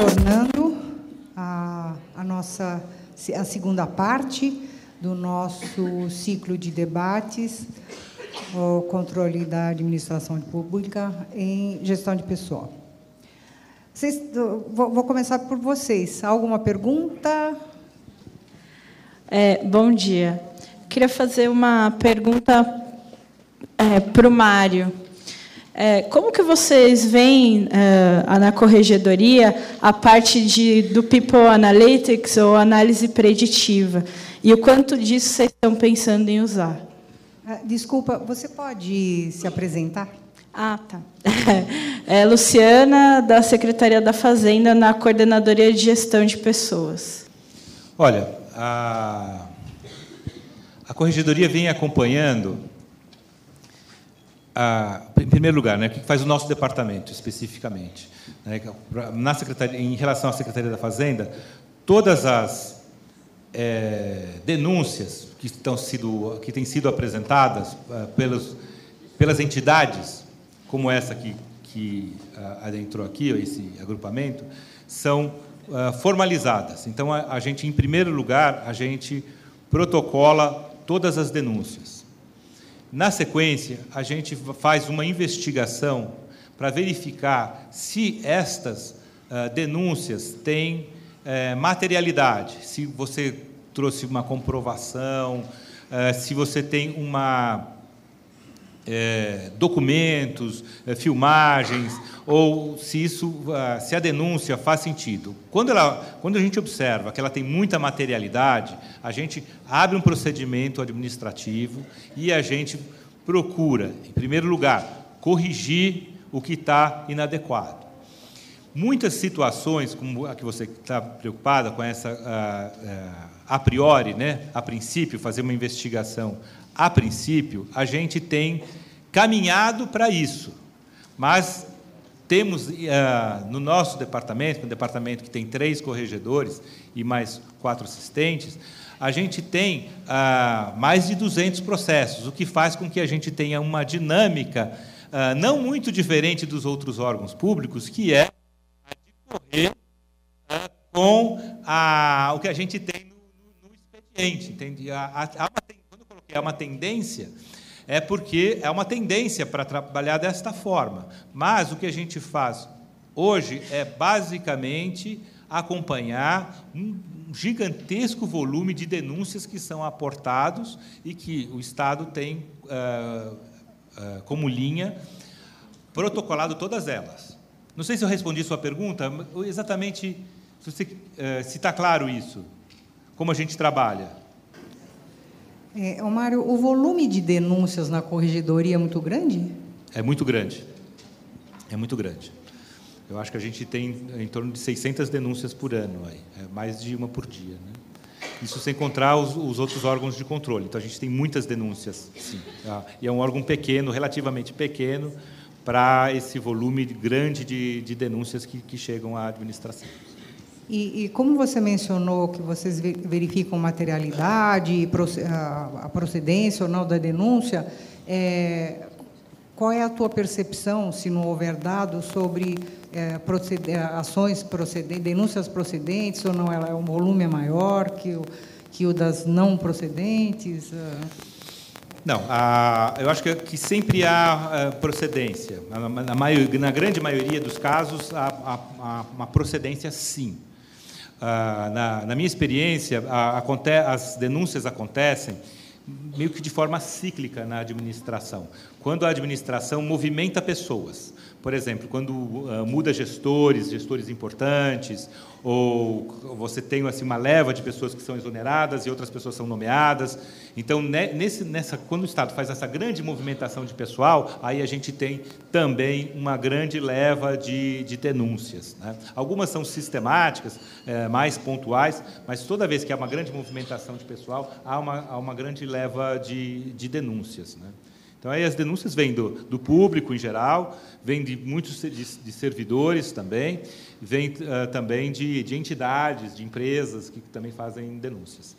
retornando a segunda parte do nosso ciclo de debates, o controle da administração pública em gestão de pessoal. Vou começar por vocês. Alguma pergunta? Bom dia. Queria fazer uma pergunta para o Mário. Como que vocês veem na corregedoria a parte do People Analytics ou análise preditiva? E o quanto disso vocês estão pensando em usar? Desculpa, você pode se apresentar? Tá. Luciana, da Secretaria da Fazenda, na Coordenadoria de Gestão de Pessoas. Olha, a corregedoria vem acompanhando, em primeiro lugar, né, o que faz o nosso departamento, especificamente. Né, na Secretaria, em relação à Secretaria da Fazenda, todas as denúncias que têm sido apresentadas pelas entidades, como essa que adentrou aqui, esse agrupamento, são formalizadas. Então, a gente, em primeiro lugar, a gente protocola todas as denúncias. Na sequência, a gente faz uma investigação para verificar se estas denúncias têm materialidade, se você trouxe uma comprovação, se você tem documentos, filmagens, ou se a denúncia faz sentido. Quando a gente observa que ela tem muita materialidade, a gente abre um procedimento administrativo e a gente procura, em primeiro lugar, corrigir o que está inadequado. Muitas situações, como a que você está preocupada com essa, a priori, né, a princípio, fazer uma investigação a princípio, a gente tem caminhado para isso, mas temos no nosso departamento, um departamento que tem 3 corregedores e mais 4 assistentes, a gente tem mais de 200 processos, o que faz com que a gente tenha uma dinâmica não muito diferente dos outros órgãos públicos, que é a de correr com o que a gente tem no expediente. Entende? Quando eu coloquei uma tendência, é porque é uma tendência para trabalhar desta forma. Mas o que a gente faz hoje é, basicamente, acompanhar um gigantesco volume de denúncias que são aportados e que o Estado tem como linha protocolado todas elas. Não sei se eu respondi sua pergunta, exatamente, se está claro isso, como a gente trabalha. Mário, o volume de denúncias na corregedoria é muito grande? É muito grande. É muito grande. Eu acho que a gente tem em torno de 600 denúncias por ano, mais de uma por dia. Né? Isso sem contar os outros órgãos de controle. Então, a gente tem muitas denúncias, sim. Tá? E é um órgão pequeno, relativamente pequeno, para esse volume grande de denúncias que chegam à administração. E como você mencionou que vocês verificam materialidade, a procedência ou não da denúncia, qual é a tua percepção, se não houver dados, sobre ações procedentes, denúncias procedentes, ou não, o volume é maior que o das não procedentes? Não, eu acho que sempre há procedência. Na grande maioria dos casos, há uma procedência, sim. Na minha experiência, as denúncias acontecem meio que de forma cíclica na administração. Quando a administração movimenta pessoas, por exemplo, quando muda gestores importantes, ou você tem assim, uma leva de pessoas que são exoneradas e outras pessoas são nomeadas. Então, quando o Estado faz essa grande movimentação de pessoal, aí a gente tem também uma grande leva de denúncias. Né? Algumas são sistemáticas, mais pontuais, mas toda vez que há uma grande movimentação de pessoal, há uma grande leva de denúncias. Né? Então, aí as denúncias vêm do público, em geral, vêm de muitos de servidores também, vêm também de entidades, de empresas que também fazem denúncias.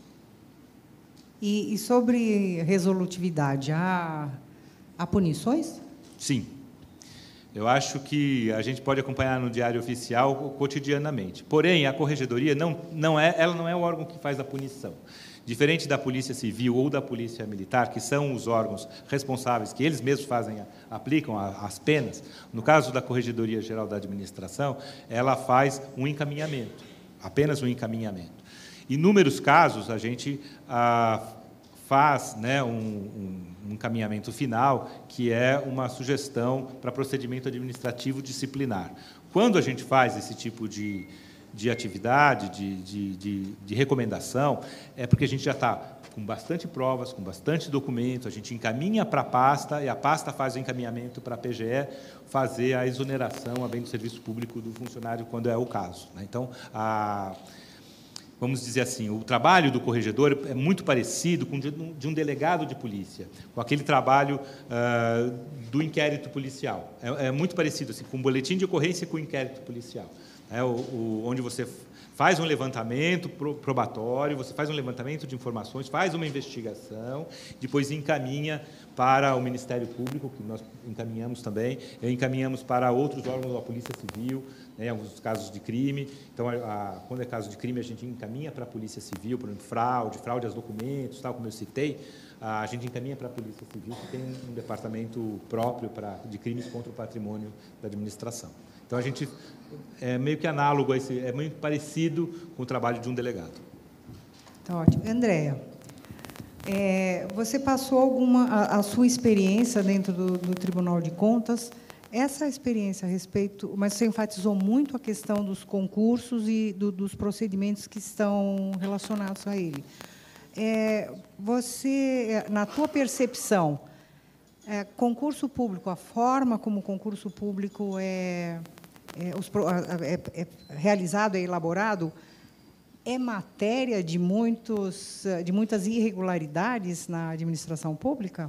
E sobre resolutividade, há punições? Sim. Eu acho que a gente pode acompanhar no Diário Oficial cotidianamente. Porém, a Corregedoria não é o órgão que faz a punição. Diferente da Polícia Civil ou da Polícia Militar, que são os órgãos responsáveis, que eles mesmos aplicam as penas, no caso da Corregedoria Geral da Administração, ela faz um encaminhamento, apenas um encaminhamento. Em inúmeros casos, a gente faz, né, um encaminhamento final, que é uma sugestão para procedimento administrativo disciplinar. Quando a gente faz esse tipo de atividade, de recomendação, é porque a gente já está com bastante provas, com bastante documento, a gente encaminha para a pasta, e a pasta faz o encaminhamento para a PGE fazer a exoneração a bem do serviço público do funcionário, quando é o caso, né? Então, vamos dizer assim, o trabalho do corregedor é muito parecido com o de um delegado de polícia, com aquele trabalho do inquérito policial. É muito parecido assim, com o boletim de ocorrência e com o inquérito policial. Onde você faz um levantamento probatório, você faz um levantamento de informações, faz uma investigação, depois encaminha para o Ministério Público, que nós encaminhamos também, encaminhamos para outros órgãos da Polícia Civil, né, em alguns casos de crime. Então, quando é caso de crime, a gente encaminha para a Polícia Civil, por exemplo, fraude aos documentos, tal, como eu citei, a gente encaminha para a Polícia Civil, que tem um departamento próprio de crimes contra o patrimônio da administração. Então, a gente é meio que análogo a esse, é muito parecido com o trabalho de um delegado. Tá ótimo. Andréa, você passou a sua experiência dentro do Tribunal de Contas. Essa experiência a respeito, mas você enfatizou muito a questão dos concursos e dos procedimentos que estão relacionados a ele. Você, na tua percepção, concurso público, a forma como o concurso público é realizado, é elaborado, é matéria de muitas irregularidades na administração pública?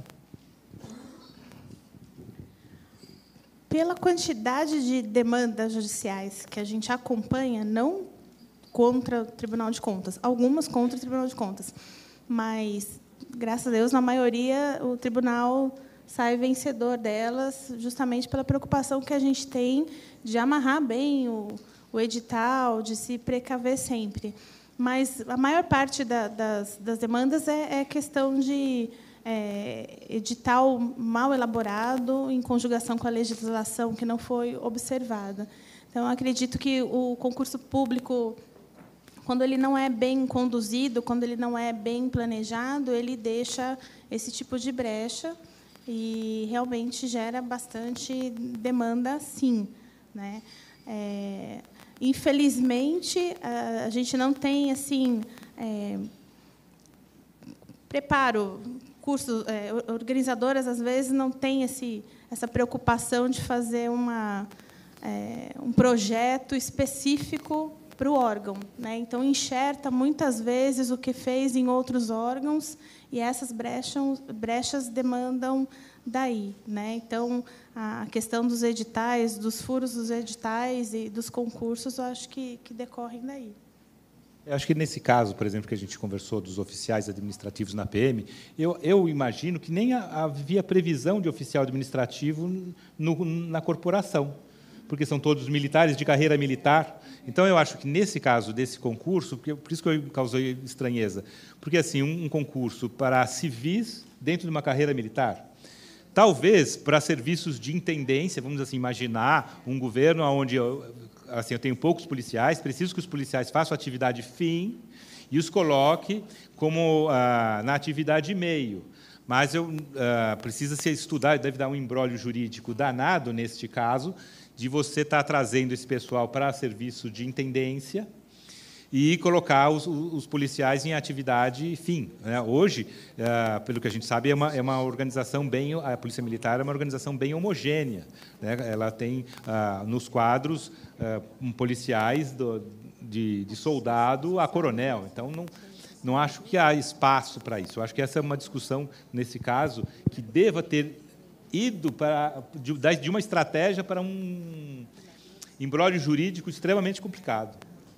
Pela quantidade de demandas judiciais que a gente acompanha, não contra o Tribunal de Contas, algumas contra o Tribunal de Contas, mas, graças a Deus, na maioria, o tribunal sai vencedor delas, justamente pela preocupação que a gente tem de amarrar bem o edital, de se precaver sempre. Mas a maior parte das demandas é questão de edital mal elaborado, em conjugação com a legislação que não foi observada. Então, acredito que o concurso público, quando ele não é bem conduzido, quando ele não é bem planejado, ele deixa esse tipo de brecha e realmente gera bastante demanda, sim, né? Infelizmente, a gente não tem assim preparo. Cursos, organizadoras, às vezes, não têm essa preocupação de fazer um projeto específico para o órgão, né? Então, enxerta, muitas vezes, o que fez em outros órgãos, e essas brechas demandam daí, né? Então, a questão dos editais, dos furos dos editais e dos concursos, eu acho que decorrem daí. Eu acho que, nesse caso, por exemplo, que a gente conversou dos oficiais administrativos na PM, eu imagino que nem havia previsão de oficial administrativo na corporação, porque são todos militares, de carreira militar. Então, eu acho que, nesse caso desse concurso, por isso que eu causei estranheza, porque assim, um concurso para civis dentro de uma carreira militar, talvez para serviços de intendência, vamos assim imaginar um governo onde eu tenho poucos policiais, preciso que os policiais façam atividade fim e os coloque como na atividade meio. Mas precisa se estudar, deve dar um imbróglio jurídico danado neste caso, de você estar trazendo esse pessoal para serviço de intendência e colocar os policiais em atividade fim, né? Hoje, pelo que a gente sabe, é uma organização a Polícia Militar é uma organização bem homogênea, né? Ela tem nos quadros policiais de soldado a coronel. Então, não acho que há espaço para isso. Eu acho que essa é uma discussão, nesse caso, que deva ter ido de uma estratégia para um imbróglio jurídico extremamente complicado.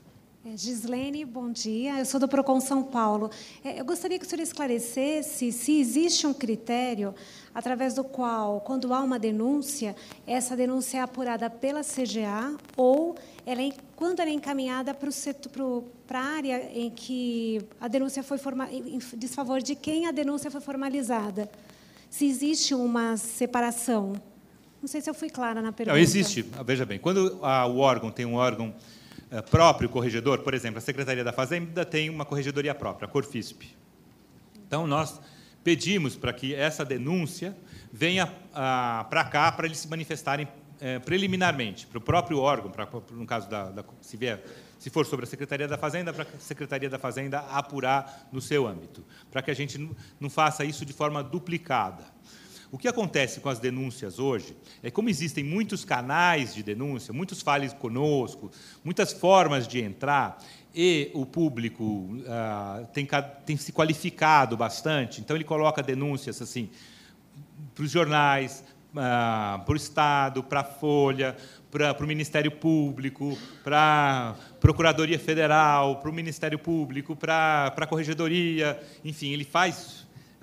Gislene, bom dia. Eu sou do Procon São Paulo. Eu gostaria que o senhor esclarecesse se existe um critério através do qual, quando há uma denúncia, essa denúncia é apurada pela CGA ou quando ela é encaminhada para a área em que a denúncia foi em desfavor de quem a denúncia foi formalizada. Se existe uma separação. Não sei se eu fui clara na pergunta. Não, existe. Veja bem, quando o órgão tem um órgão próprio, corregedor, por exemplo, a Secretaria da Fazenda tem uma corregedoria própria, a Corfisp. Então, nós pedimos para que essa denúncia venha para cá, para eles se manifestarem preliminarmente, para o próprio órgão, no caso, se for sobre a Secretaria da Fazenda, para a Secretaria da Fazenda apurar no seu âmbito, para que a gente não faça isso de forma duplicada. O que acontece com as denúncias hoje é, como existem muitos canais de denúncia, muitos fales conosco, muitas formas de entrar, e o público tem se qualificado bastante, então ele coloca denúncias assim para os jornais, para o Estado, para a Folha, para o Ministério Público, para a Procuradoria Federal, para o Ministério Público, para a Corregedoria, enfim, ele faz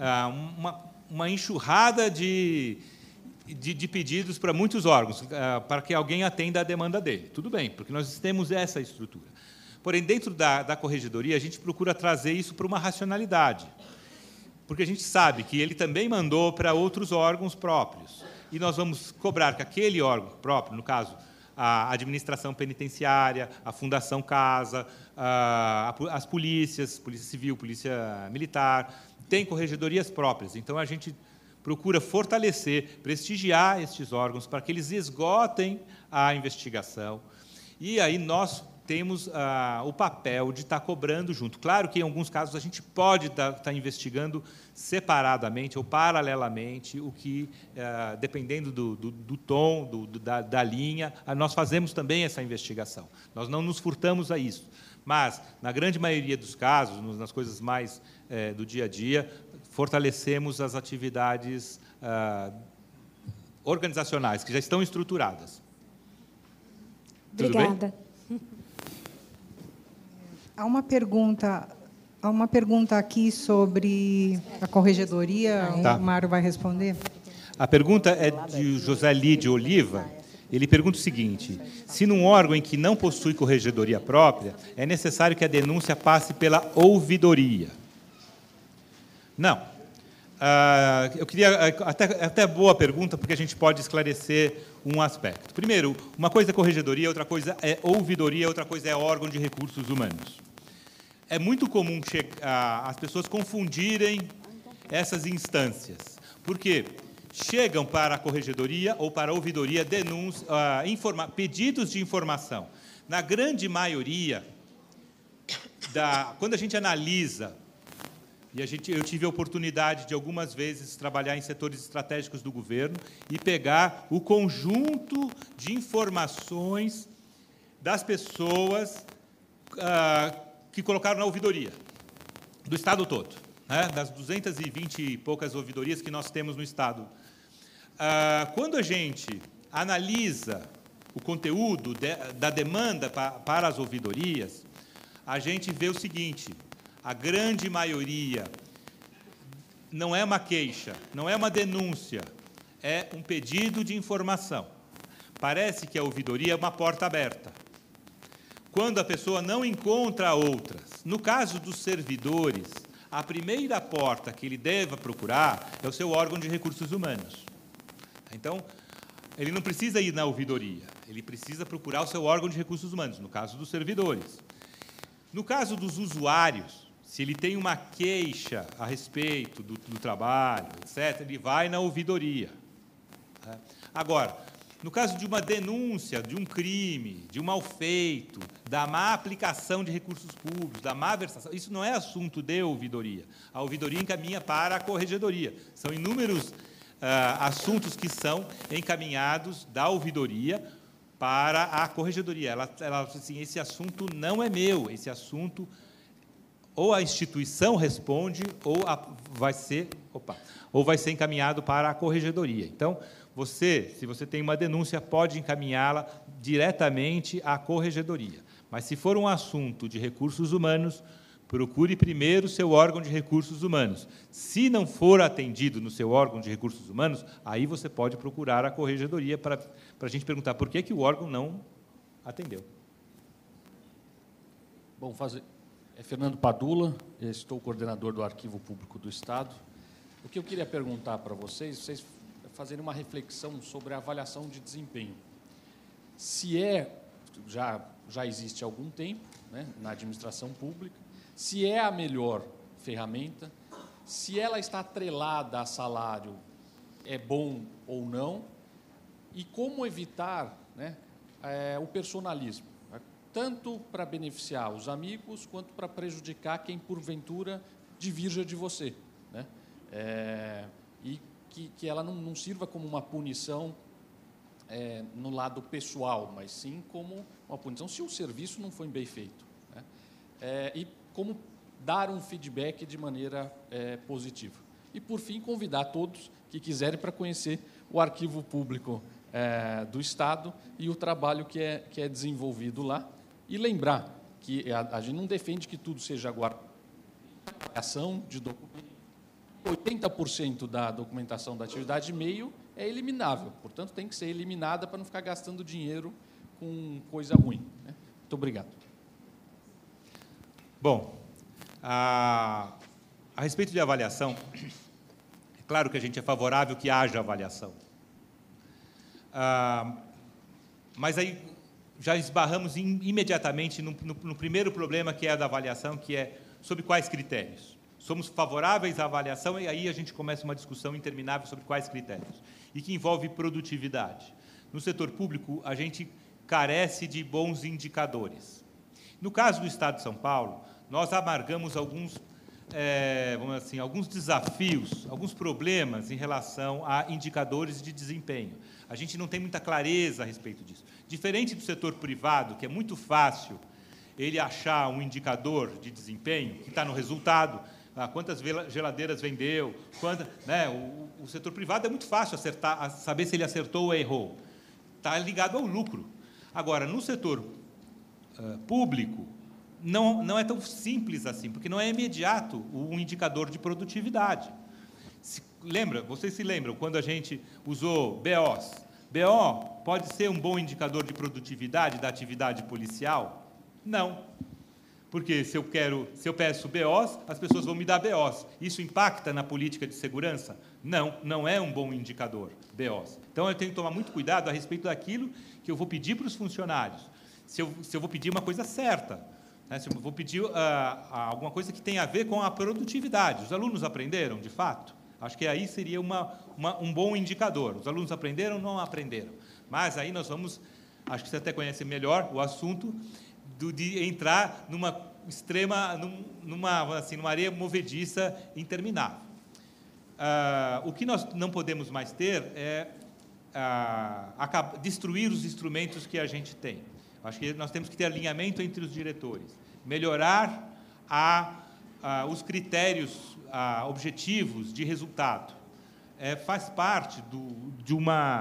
uma enxurrada de pedidos para muitos órgãos, para que alguém atenda a demanda dele. Tudo bem, porque nós temos essa estrutura. Porém, dentro da corregedoria, a gente procura trazer isso para uma racionalidade, porque a gente sabe que ele também mandou para outros órgãos próprios, e nós vamos cobrar que aquele órgão próprio, no caso, a administração penitenciária, a Fundação Casa, as polícias, Polícia Civil, Polícia Militar, tem corregedorias próprias. Então, a gente procura fortalecer, prestigiar estes órgãos para que eles esgotem a investigação. E aí nós temos o papel de estar cobrando junto. Claro que, em alguns casos, a gente pode estar investigando separadamente ou paralelamente, o que, dependendo do tom, da linha, nós fazemos também essa investigação. Nós não nos furtamos a isso. Mas, na grande maioria dos casos, nas coisas mais do dia a dia, fortalecemos as atividades organizacionais, que já estão estruturadas. Obrigada. Tudo bem? Há uma pergunta aqui sobre a corregedoria. Tá. O Mário vai responder. A pergunta é de José Lídio Oliva. Ele pergunta o seguinte: se num órgão em que não possui corregedoria própria, é necessário que a denúncia passe pela ouvidoria? Não. Eu queria... Até boa pergunta, porque a gente pode esclarecer um aspecto. Primeiro, uma coisa é corregedoria, outra coisa é ouvidoria, outra coisa é órgão de recursos humanos. É muito comum as pessoas confundirem essas instâncias. Por quê? Chegam para a corregedoria ou para a ouvidoria pedidos de informação. Na grande maioria, quando a gente analisa, e eu tive a oportunidade de algumas vezes trabalhar em setores estratégicos do governo e pegar o conjunto de informações das pessoas que colocaram na ouvidoria, do Estado todo, né? Das 220 e poucas ouvidorias que nós temos no Estado. Quando a gente analisa o conteúdo da demanda para as ouvidorias, a gente vê o seguinte: a grande maioria não é uma queixa, não é uma denúncia, é um pedido de informação. Parece que a ouvidoria é uma porta aberta, quando a pessoa não encontra outras. No caso dos servidores, a primeira porta que ele deve procurar é o seu órgão de recursos humanos. Então, ele não precisa ir na ouvidoria, ele precisa procurar o seu órgão de recursos humanos, no caso dos servidores. No caso dos usuários, se ele tem uma queixa a respeito do trabalho, etc., ele vai na ouvidoria. Agora, no caso de uma denúncia, de um crime, de um mal-feito, da má aplicação de recursos públicos, da má versação, isso não é assunto de ouvidoria. A ouvidoria encaminha para a corregedoria. São inúmeros assuntos que são encaminhados da ouvidoria para a corregedoria. Ela assim, esse assunto não é meu, esse assunto ou a instituição responde ou vai ser encaminhado para a corregedoria. Então, se você tem uma denúncia, pode encaminhá-la diretamente à corregedoria. Mas, se for um assunto de recursos humanos, procure primeiro o seu órgão de recursos humanos. Se não for atendido no seu órgão de recursos humanos, aí você pode procurar a corregedoria para a gente perguntar por que o órgão não atendeu. Bom, Fernando Padula, estou coordenador do Arquivo Público do Estado. O que eu queria perguntar para vocês fazerem uma reflexão sobre a avaliação de desempenho. Se já existe há algum tempo, né, na administração pública, se é a melhor ferramenta, se ela está atrelada a salário, é bom ou não, e como evitar, né, o personalismo, né, tanto para beneficiar os amigos, quanto para prejudicar quem, porventura, divirja de você, né, e que ela não sirva como uma punição no lado pessoal, mas sim como uma punição se o serviço não foi bem feito, né, e como dar um feedback de maneira positiva. E, por fim, convidar todos que quiserem para conhecer o Arquivo Público do Estado e o trabalho que é desenvolvido lá. E lembrar que a gente não defende que tudo seja guardado. Ação de documento. 80% da documentação da atividade meio é eliminável, portanto, tem que ser eliminada para não ficar gastando dinheiro com coisa ruim, né? Muito obrigado. Bom, a respeito de avaliação, é claro que a gente é favorável que haja avaliação. Mas aí já esbarramos imediatamente no primeiro problema, que é a da avaliação, que é sobre quais critérios. Somos favoráveis à avaliação, e aí a gente começa uma discussão interminável sobre quais critérios, e que envolve produtividade. No setor público, a gente carece de bons indicadores. No caso do Estado de São Paulo, nós amargamos alguns desafios, alguns problemas em relação a indicadores de desempenho. A gente não tem muita clareza a respeito disso. Diferente do setor privado, que é muito fácil ele achar um indicador de desempenho, que está no resultado, quantas geladeiras vendeu, né, o setor privado é muito fácil saber se ele acertou ou errou. Está ligado ao lucro. Agora, no setor público, não é tão simples assim, porque não é imediato o indicador de produtividade. Vocês se lembram quando a gente usou BOs? BO pode ser um bom indicador de produtividade da atividade policial? Não. Porque se eu peço BOs, as pessoas vão me dar BOs. Isso impacta na política de segurança? Não é um bom indicador, BOs. Então, eu tenho que tomar muito cuidado a respeito daquilo que eu vou pedir para os funcionários. Se eu vou pedir uma coisa certa, né? Se eu vou pedir alguma coisa que tenha a ver com a produtividade. Os alunos aprenderam, de fato? Acho que aí seria um bom indicador. Os alunos aprenderam ou não aprenderam? Mas aí nós vamos, acho que você até conhece melhor o assunto, de entrar numa areia movediça interminável. O que nós não podemos mais ter é destruir os instrumentos que a gente tem. Acho que nós temos que ter alinhamento entre os diretores, melhorar os critérios objetivos de resultado. Faz parte de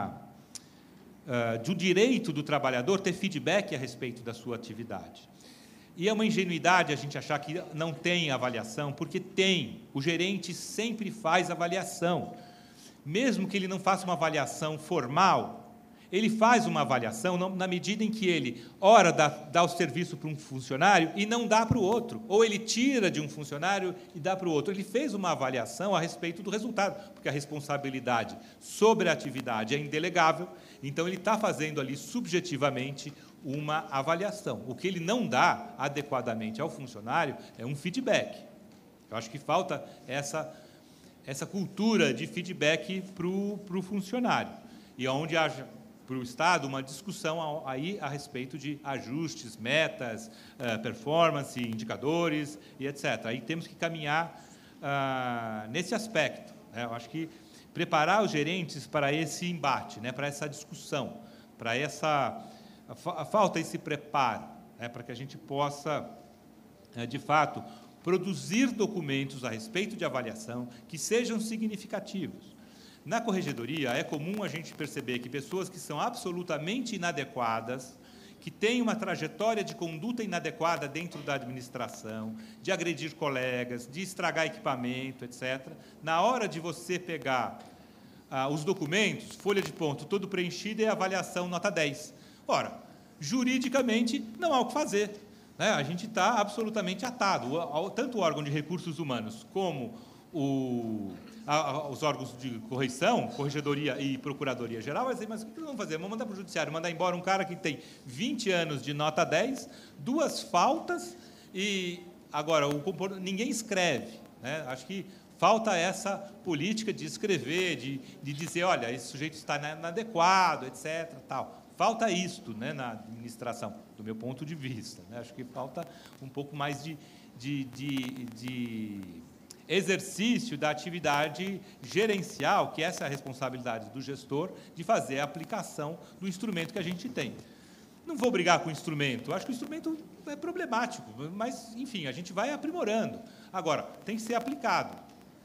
um direito do trabalhador ter feedback a respeito da sua atividade. E é uma ingenuidade a gente achar que não tem avaliação, porque tem. O gerente sempre faz avaliação. Mesmo que ele não faça uma avaliação formal, ele faz uma avaliação na medida em que ele, ora, dá o serviço para um funcionário e não dá para o outro, ou ele tira de um funcionário e dá para o outro. Ele fez uma avaliação a respeito do resultado, porque a responsabilidade sobre a atividade é indelegável, então ele está fazendo ali subjetivamente uma avaliação. O que ele não dá adequadamente ao funcionário é um feedback. Eu acho que falta essa cultura de feedback para o funcionário, e onde haja para o Estado uma discussão aí a respeito de ajustes, metas, performance, indicadores e etc. Aí temos que caminhar nesse aspecto, né? Eu acho que preparar os gerentes para esse embate, né? Para essa discussão, para falta esse preparo, né? Para que a gente possa, de fato, produzir documentos a respeito de avaliação que sejam significativos. Na corregedoria, é comum a gente perceber que pessoas que são absolutamente inadequadas, que tem uma trajetória de conduta inadequada dentro da administração, de agredir colegas, de estragar equipamento, etc., na hora de você pegar os documentos, folha de ponto todo preenchida e avaliação nota 10. Ora, juridicamente não há o que fazer, né? A gente está absolutamente atado, tanto o órgão de recursos humanos como os órgãos de correição, corregedoria e procuradoria geral, vai dizer, mas o que nós vamos fazer? Vamos mandar para o judiciário, mandar embora um cara que tem 20 anos de nota 10, 2 faltas, e agora ninguém escreve, né? Acho que falta essa política de escrever, de dizer, olha, esse sujeito está inadequado, etc. Tal. Falta isto, né, na administração, do meu ponto de vista, né? Acho que falta um pouco mais de exercício da atividade gerencial, que essa é a responsabilidade do gestor, de fazer a aplicação do instrumento que a gente tem. Não vou brigar com o instrumento, acho que o instrumento é problemático, mas, enfim, a gente vai aprimorando. Agora, tem que ser aplicado.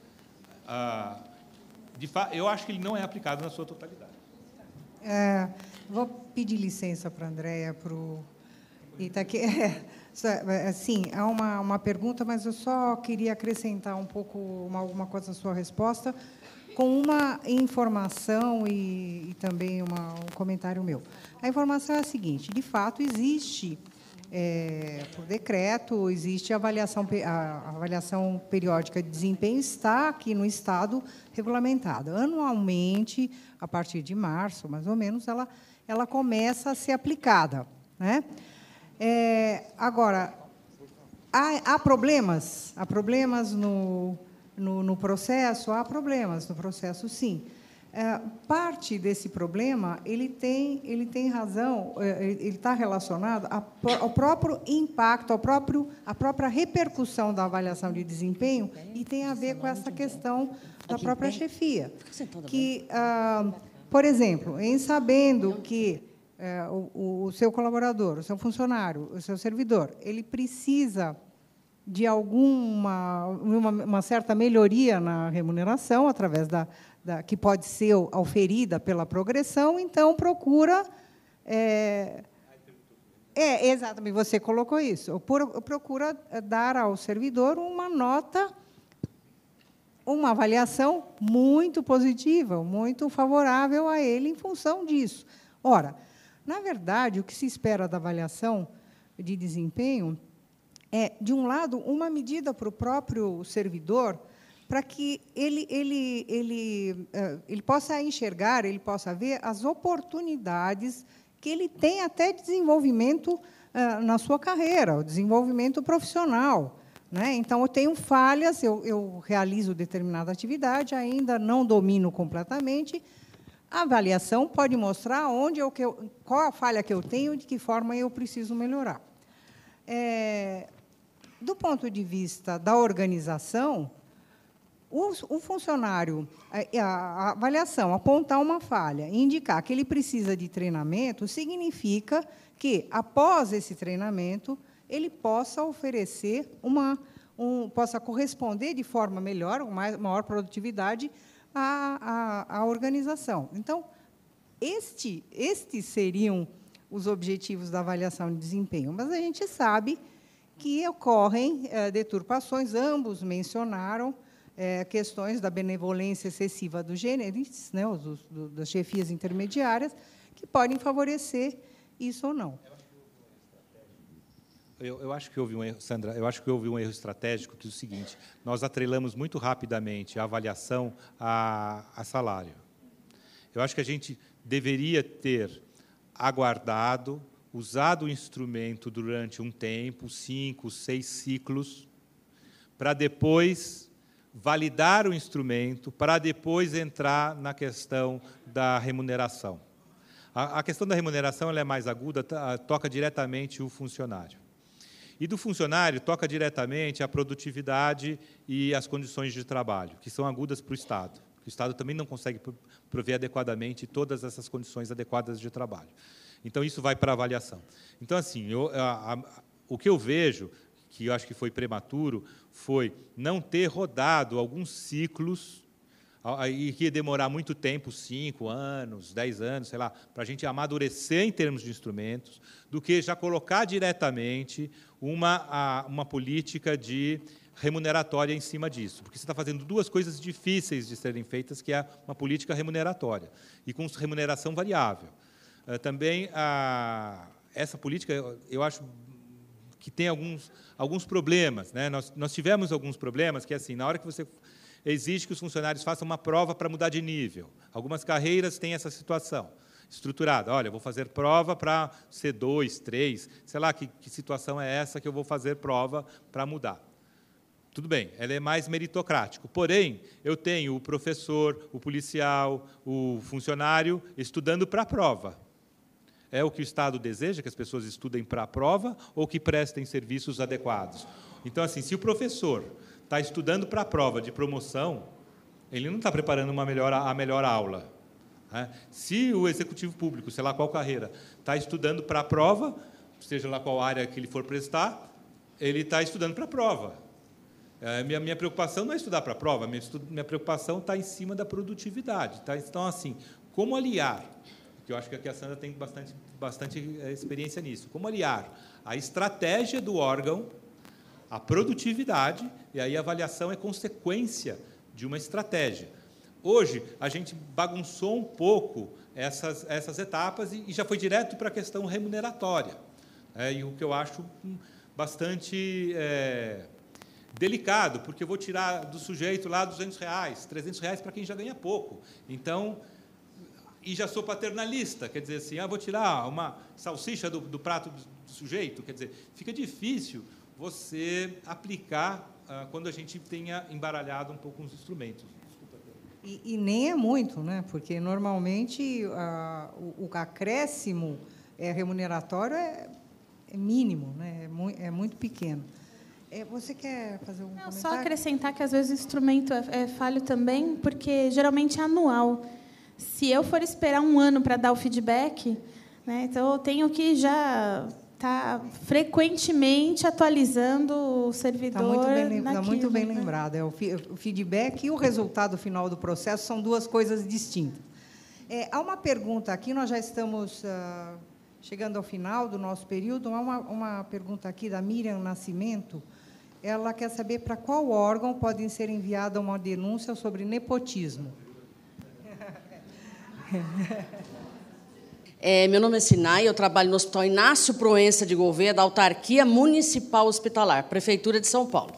Eu acho que ele não é aplicado na sua totalidade. Vou pedir licença para a Andréia, para o Itaque. Sim, há uma pergunta, mas eu só queria acrescentar um pouco alguma coisa à sua resposta, com uma informação e também um comentário meu. A informação é a seguinte: de fato, existe, por decreto, existe a avaliação periódica de desempenho, está aqui no Estado regulamentada. Anualmente, a partir de março, mais ou menos, ela começa a ser aplicada, né? Agora, há problemas? Há problemas no processo? Há problemas no processo, sim. Parte desse problema, ele tem razão, ele está relacionado ao próprio impacto, à própria repercussão da avaliação de desempenho, e tem a ver com essa questão da própria chefia. Que, por exemplo, em sabendo que o seu colaborador, o seu funcionário, o seu servidor, ele precisa de uma certa melhoria na remuneração, através que pode ser oferida pela progressão, então procura... exatamente, você colocou isso. Procura dar ao servidor uma nota, uma avaliação muito positiva, muito favorável a ele em função disso. Ora, na verdade, o que se espera da avaliação de desempenho é, de um lado, uma medida para o próprio servidor, para que ele possa enxergar, ele possa ver as oportunidades que ele tem até de desenvolvimento na sua carreira, o desenvolvimento profissional, né? Então, eu tenho falhas, eu realizo determinada atividade, ainda não domino completamente. A avaliação pode mostrar qual a falha que eu tenho e de que forma eu preciso melhorar. Do ponto de vista da organização, o funcionário, a avaliação, apontar uma falha, indicar que ele precisa de treinamento, significa que, após esse treinamento, ele possa oferecer possa corresponder de forma melhor, com maior produtividade, à organização. Então, estes seriam os objetivos da avaliação de desempenho, mas a gente sabe que ocorrem deturpações, ambos mencionaram questões da benevolência excessiva dos gerentes, né, das chefias intermediárias, que podem favorecer isso ou não. Eu acho que houve um erro, Sandra, eu acho que houve um erro estratégico, que é o seguinte: nós atrelamos muito rapidamente a avaliação a salário. Eu acho que a gente deveria ter aguardado, usado o instrumento durante um tempo, 5, 6 ciclos, para depois validar o instrumento, para depois entrar na questão da remuneração. A questão da remuneração ela é mais aguda, toca diretamente o funcionário. E do funcionário toca diretamente a produtividade e as condições de trabalho, que são agudas para o Estado. O Estado também não consegue prover adequadamente todas essas condições adequadas de trabalho. Então, isso vai para a avaliação. Então, assim, o que eu vejo, que eu acho que foi prematuro, foi não ter rodado alguns ciclos e que ia demorar muito tempo, 5 anos, 10 anos, sei lá, para a gente amadurecer em termos de instrumentos, do que já colocar diretamente uma política de remuneratória em cima disso, porque você está fazendo duas coisas difíceis de serem feitas, que é uma política remuneratória, e com remuneração variável. Também, essa política, eu acho que tem alguns problemas, né? Nós tivemos alguns problemas, que é assim, na hora que você exige que os funcionários façam uma prova para mudar de nível. Algumas carreiras têm essa situação estruturada. Olha, eu vou fazer prova para C2, 3, sei lá que situação é essa que eu vou fazer prova para mudar. Tudo bem, ela é mais meritocrático. Porém, eu tenho o professor, o policial, o funcionário estudando para a prova. É o que o Estado deseja, que as pessoas estudem para a prova ou que prestem serviços adequados? Então, assim, se o professor está estudando para a prova de promoção, ele não está preparando a melhor aula. Né? Se o executivo público, sei lá qual carreira, está estudando para a prova, seja lá qual área que ele for prestar, ele está estudando para a prova. Minha preocupação não é estudar para a prova, minha preocupação está em cima da produtividade. Tá? Então, assim, como aliar, que eu acho que aqui a Sandra tem bastante experiência nisso, como aliar a estratégia do órgão, a produtividade, e aí a avaliação é consequência de uma estratégia. Hoje, a gente bagunçou um pouco essas etapas e já foi direto para a questão remuneratória. E o que eu acho bastante delicado, porque eu vou tirar do sujeito lá R$200, R$300 para quem já ganha pouco. Então, e já sou paternalista, quer dizer assim, vou tirar uma salsicha do prato do sujeito, quer dizer, fica difícil você aplicar quando a gente tenha embaralhado um pouco os instrumentos. E nem é muito, né? Porque, normalmente, o acréscimo remuneratório é mínimo, né? É muito pequeno. Você quer fazer um comentário? Só acrescentar que, às vezes, o instrumento é falho também, porque, geralmente, é anual. Se eu for esperar 1 ano para dar o feedback, né, então eu tenho que já estar frequentemente atualizando o servidor. Está muito bem lembrado. O feedback e o resultado final do processo são duas coisas distintas. Há uma pergunta aqui, nós já estamos chegando ao final do nosso período. Há uma pergunta aqui da Miriam Nascimento. Ela quer saber para qual órgão pode ser enviada uma denúncia sobre nepotismo. Meu nome é Sinai, eu trabalho no Hospital Inácio Proença de Gouveia, da Autarquia Municipal Hospitalar, Prefeitura de São Paulo.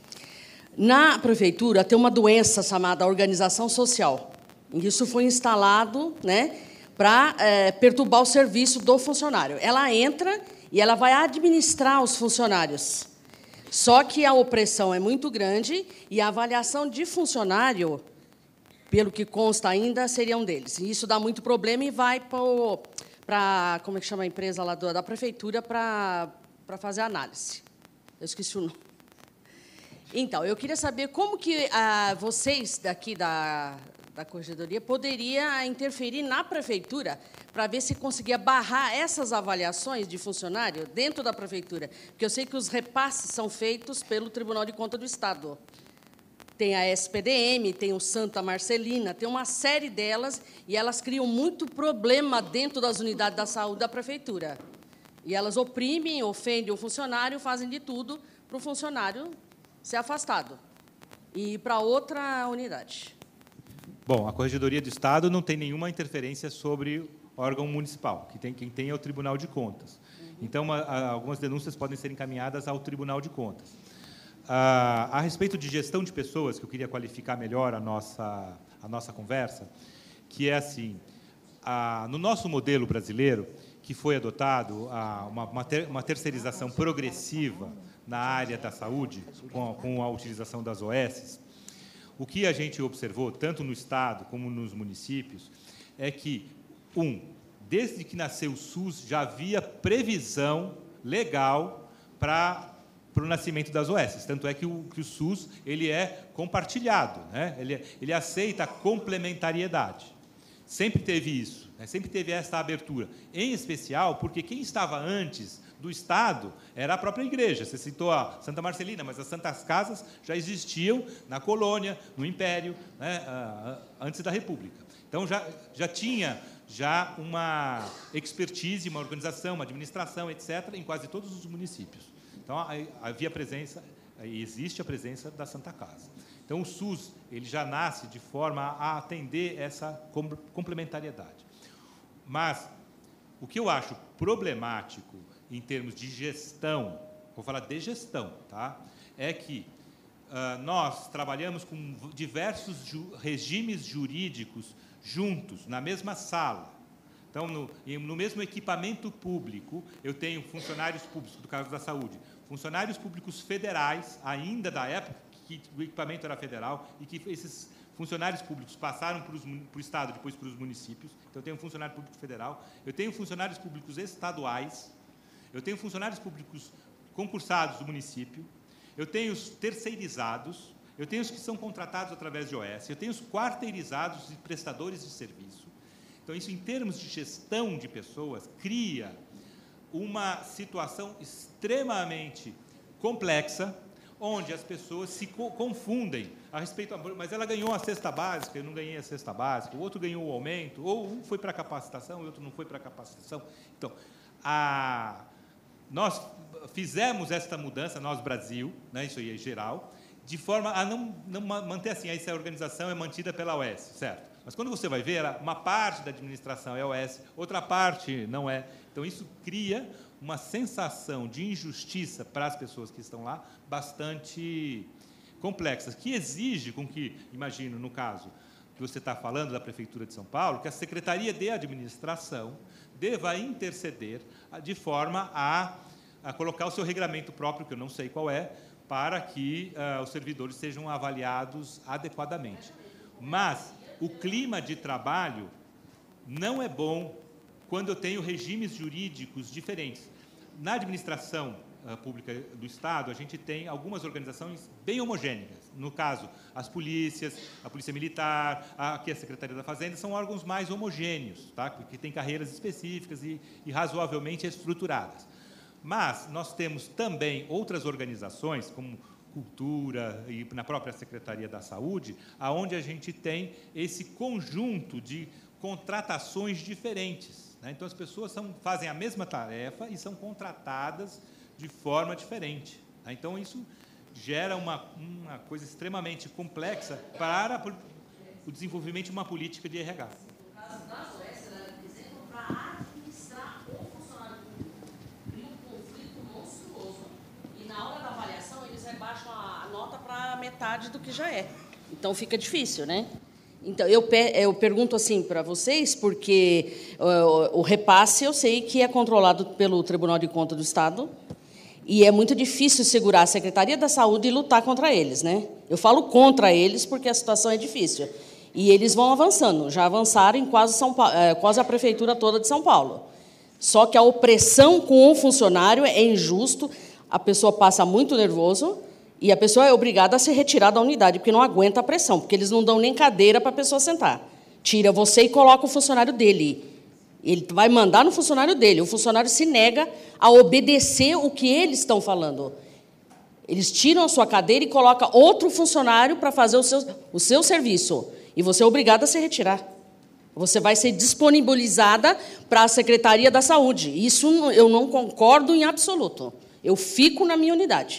Na Prefeitura tem uma doença chamada organização social. Isso foi instalado, né, para perturbar o serviço do funcionário. Ela entra e ela vai administrar os funcionários. Só que a opressão é muito grande e a avaliação de funcionário, pelo que consta ainda, seria um deles. E isso dá muito problema e vai para como é que chama a empresa lá da prefeitura para fazer análise. Eu esqueci o nome. Então, eu queria saber como que vocês daqui da Corregedoria poderia interferir na prefeitura para ver se conseguia barrar essas avaliações de funcionário dentro da prefeitura, porque eu sei que os repasses são feitos pelo Tribunal de Contas do Estado. Tem a SPDM, tem o Santa Marcelina, tem uma série delas, e elas criam muito problema dentro das unidades da saúde da prefeitura. E elas oprimem, ofendem o funcionário, fazem de tudo para o funcionário ser afastado e ir para outra unidade. Bom, a Corregedoria do Estado não tem nenhuma interferência sobre o órgão municipal, quem tem é o Tribunal de Contas. Então, algumas denúncias podem ser encaminhadas ao Tribunal de Contas. A respeito de gestão de pessoas, que eu queria qualificar melhor a nossa conversa, que é assim, no nosso modelo brasileiro, que foi adotado uma terceirização progressiva na área da saúde, com a utilização das OS, o que a gente observou, tanto no Estado como nos municípios, é que, desde que nasceu o SUS, já havia previsão legal para o nascimento das OS. Tanto é que o SUS ele é compartilhado, né? Ele aceita a complementariedade. sempre teve isso, né? Sempre teve essa abertura, em especial porque quem estava antes do Estado era a própria igreja. Você citou a Santa Marcelina, mas as Santas Casas já existiam na colônia, no Império, né, antes da República. Então, já tinha uma expertise, uma organização, uma administração, etc., em quase todos os municípios. Então, havia presença, existe a presença da Santa Casa. Então, o SUS ele já nasce de forma a atender essa complementariedade. Mas o que eu acho problemático em termos de gestão, vou falar de gestão, tá? É que nós trabalhamos com diversos regimes jurídicos juntos, na mesma sala. Então, no mesmo equipamento público, eu tenho funcionários públicos, do caso da saúde, funcionários públicos federais, ainda da época que o equipamento era federal, e que esses funcionários públicos passaram para o Estado, depois para os municípios. Então, eu tenho um funcionário público federal, eu tenho funcionários públicos estaduais, eu tenho funcionários públicos concursados do município, eu tenho os terceirizados, eu tenho os que são contratados através de OS, eu tenho os quarteirizados e prestadores de serviço. Então, isso, em termos de gestão de pessoas, cria uma situação extremamente complexa, onde as pessoas se confundem a respeito, mas ela ganhou a cesta básica, eu não ganhei a cesta básica, o outro ganhou o aumento, ou um foi para a capacitação, o outro não foi para a capacitação. Então, nós fizemos esta mudança, nós, Brasil, né, isso aí é geral, de forma a não manter assim, essa organização é mantida pela OS, certo? Mas quando você vai ver, uma parte da administração é OS, outra parte não é. Então, isso cria uma sensação de injustiça para as pessoas que estão lá, bastante complexa, que exige com que, imagino, no caso que você está falando da Prefeitura de São Paulo, que a Secretaria de Administração deva interceder de forma a colocar o seu regramento próprio, que eu não sei qual é, para que os servidores sejam avaliados adequadamente. Mas o clima de trabalho não é bom quando eu tenho regimes jurídicos diferentes. Na administração pública do Estado, a gente tem algumas organizações bem homogêneas. No caso, as polícias, a Polícia Militar, aqui a Secretaria da Fazenda, são órgãos mais homogêneos, tá? Que têm carreiras específicas e razoavelmente estruturadas. Mas nós temos também outras organizações, como Cultura e na própria Secretaria da Saúde, aonde a gente tem esse conjunto de contratações diferentes, né? Então, as pessoas fazem a mesma tarefa e são contratadas de forma diferente, né? Então, isso gera uma coisa extremamente complexa para o desenvolvimento de uma política de RH. No caso da OS, era exemplo para administrar o funcionário público. Cria um conflito monstruoso. E na hora da avaliação, eles rebaixam a nota para metade do que já é. Então, fica difícil, né? Então, eu pergunto assim para vocês, porque o repasse eu sei que é controlado pelo Tribunal de Contas do Estado, e é muito difícil segurar a Secretaria da Saúde e lutar contra eles, né? Eu falo contra eles porque a situação é difícil. E eles vão avançando, já avançaram em quase a Prefeitura toda de São Paulo. Só que a opressão com o funcionário é injusto, a pessoa passa muito nervoso, e a pessoa é obrigada a se retirar da unidade, porque não aguenta a pressão, porque eles não dão nem cadeira para a pessoa sentar. Tira você e coloca o funcionário dele. Ele vai mandar no funcionário dele. O funcionário se nega a obedecer o que eles estão falando. Eles tiram a sua cadeira e colocam outro funcionário para fazer o seu serviço. E você é obrigada a se retirar. Você vai ser disponibilizada para a Secretaria da Saúde. Isso eu não concordo em absoluto. Eu fico na minha unidade.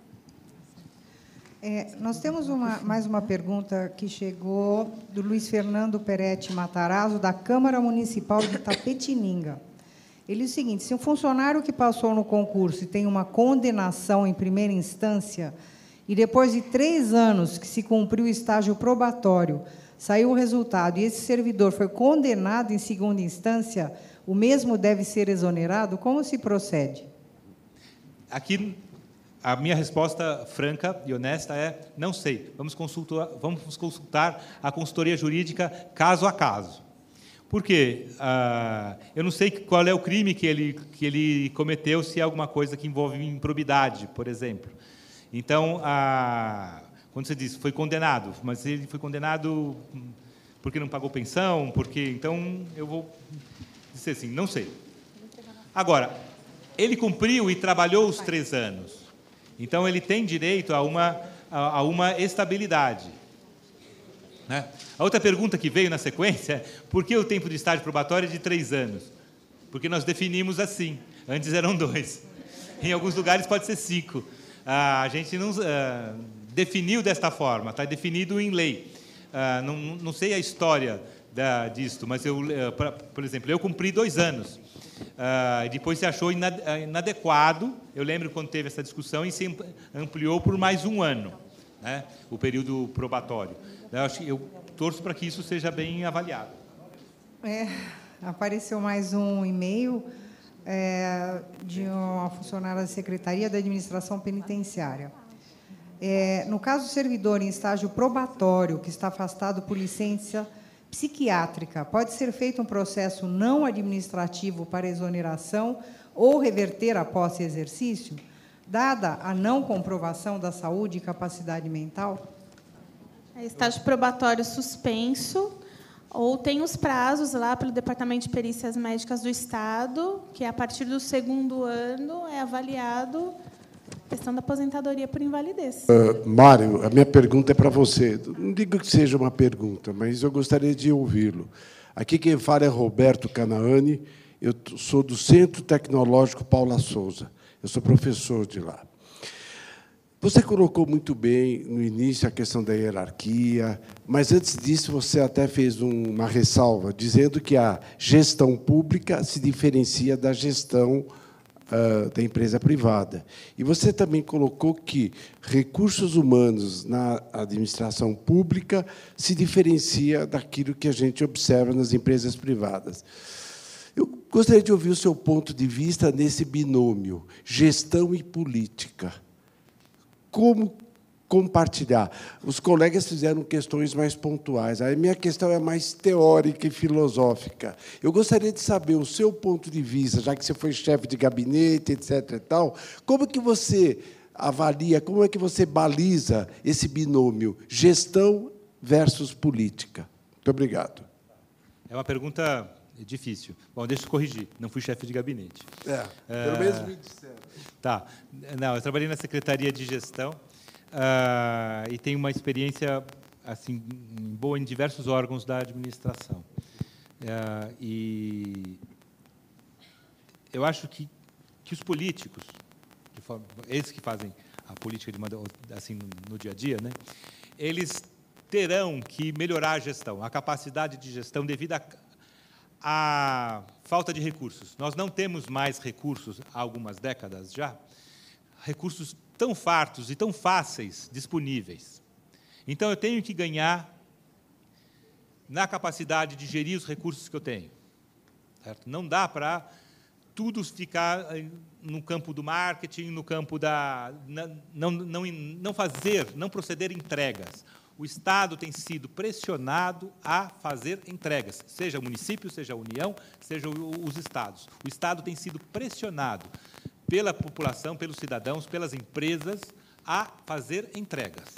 Nós temos mais uma pergunta que chegou do Luiz Fernando Peretti Matarazzo, da Câmara Municipal de Itapetininga. Ele diz o seguinte: se um funcionário que passou no concurso e tem uma condenação em primeira instância, e depois de 3 anos que se cumpriu o estágio probatório, saiu o resultado, e esse servidor foi condenado em segunda instância, o mesmo deve ser exonerado? Como se procede? Aqui, a minha resposta franca e honesta é: não sei. Vamos consultar a consultoria jurídica caso a caso. Por quê? Eu não sei qual é o crime que ele cometeu, se é alguma coisa que envolve improbidade, por exemplo. Então, quando você diz foi condenado, mas ele foi condenado porque não pagou pensão, porque... Então, eu vou dizer assim, não sei. Agora, ele cumpriu e trabalhou os 3 anos. Então, ele tem direito a uma estabilidade. Né? A outra pergunta que veio na sequência é por que o tempo de estágio probatório é de 3 anos? Porque nós definimos assim. Antes eram 2. Em alguns lugares pode ser 5. A gente não definiu desta forma, está definido em lei. Não sei a história disto, mas, por exemplo, eu cumpri 2 anos. E depois se achou inadequado, eu lembro quando teve essa discussão, e se ampliou por mais 1 ano, né, o período probatório. Eu torço para que isso seja bem avaliado. Apareceu mais um e-mail de uma funcionária da Secretaria da Administração Penitenciária. No caso do servidor em estágio probatório, que está afastado por licença psiquiátrica, pode ser feito um processo não administrativo para exoneração ou reverter a posse exercício, dada a não comprovação da saúde e capacidade mental? Estágio probatório suspenso, ou tem os prazos lá pelo Departamento de Perícias Médicas do Estado, que a partir do 2º ano é avaliado a questão da aposentadoria por invalidez. Mário, a minha pergunta é para você. Não digo que seja uma pergunta, mas eu gostaria de ouvi-lo. Aqui quem fala é Roberto Canaani, eu sou do Centro Tecnológico Paula Souza, eu sou professor de lá. Você colocou muito bem, no início, a questão da hierarquia, mas, antes disso, você até fez uma ressalva, dizendo que a gestão pública se diferencia da gestão da empresa privada. E você também colocou que recursos humanos na administração pública se diferencia daquilo que a gente observa nas empresas privadas. Eu gostaria de ouvir o seu ponto de vista nesse binômio, gestão e política. Como compartilhar? Os colegas fizeram questões mais pontuais. A minha questão é mais teórica e filosófica. Eu gostaria de saber o seu ponto de vista, já que você foi chefe de gabinete, etc. E tal, como que você avalia, como é que você baliza esse binômio gestão versus política? Muito obrigado. É uma pergunta difícil. Bom, deixa eu corrigir. Não fui chefe de gabinete. Pelo menos me disseram. Tá. Não, eu trabalhei na Secretaria de Gestão e tenho uma experiência assim boa em diversos órgãos da administração. E eu acho que os políticos, eles que fazem a política assim no dia a dia, né, eles terão que melhorar a gestão, a capacidade de gestão devido a falta de recursos. Nós não temos mais recursos há algumas décadas já, recursos tão fartos e tão fáceis disponíveis. Então, eu tenho que ganhar na capacidade de gerir os recursos que eu tenho. Certo? Não dá para tudo ficar no campo do marketing, no campo da... Não proceder entregas. O Estado tem sido pressionado a fazer entregas, seja o município, seja a União, seja os Estados. O Estado tem sido pressionado pela população, pelos cidadãos, pelas empresas, a fazer entregas.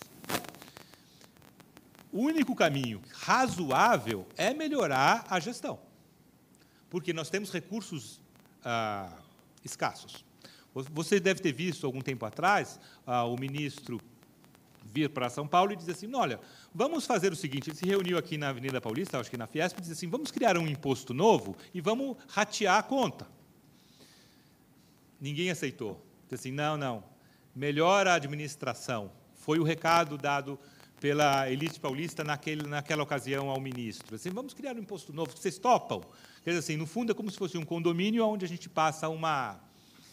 O único caminho razoável é melhorar a gestão, porque nós temos recursos escassos. Você deve ter visto, algum tempo atrás, o ministro vir para São Paulo e dizer assim, olha, vamos fazer o seguinte, ele se reuniu aqui na Avenida Paulista, acho que na Fiesp, e disse assim, vamos criar um imposto novo e vamos ratear a conta. Ninguém aceitou. Disse assim, não, melhora a administração. Foi o recado dado pela elite paulista naquela ocasião ao ministro. Assim, vamos criar um imposto novo, vocês topam? Quer dizer assim, no fundo, é como se fosse um condomínio onde a gente passa uma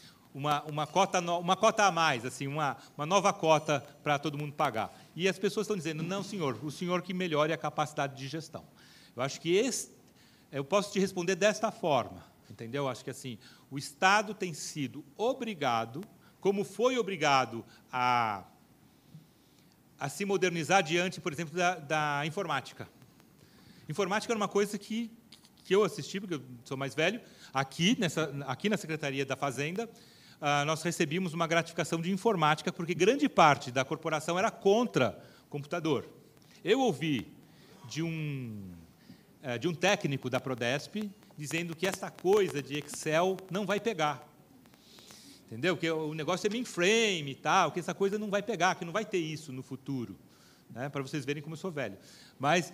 cota a mais, assim, uma nova cota para todo mundo pagar. E as pessoas estão dizendo, não, senhor, o senhor que melhore a capacidade de gestão. Eu acho que eu posso te responder desta forma, entendeu? Eu acho que assim, o Estado tem sido obrigado, como foi obrigado a se modernizar diante, por exemplo, da informática. Informática era uma coisa que eu assisti, porque eu sou mais velho, aqui na Secretaria da Fazenda, nós recebíamos uma gratificação de informática, porque grande parte da corporação era contra computador. Eu ouvi de um de um técnico da Prodesp, dizendo que essa coisa de Excel não vai pegar. Entendeu? Que o negócio é mainframe e tal, que essa coisa não vai pegar, que não vai ter isso no futuro. Né? Para vocês verem como eu sou velho. Mas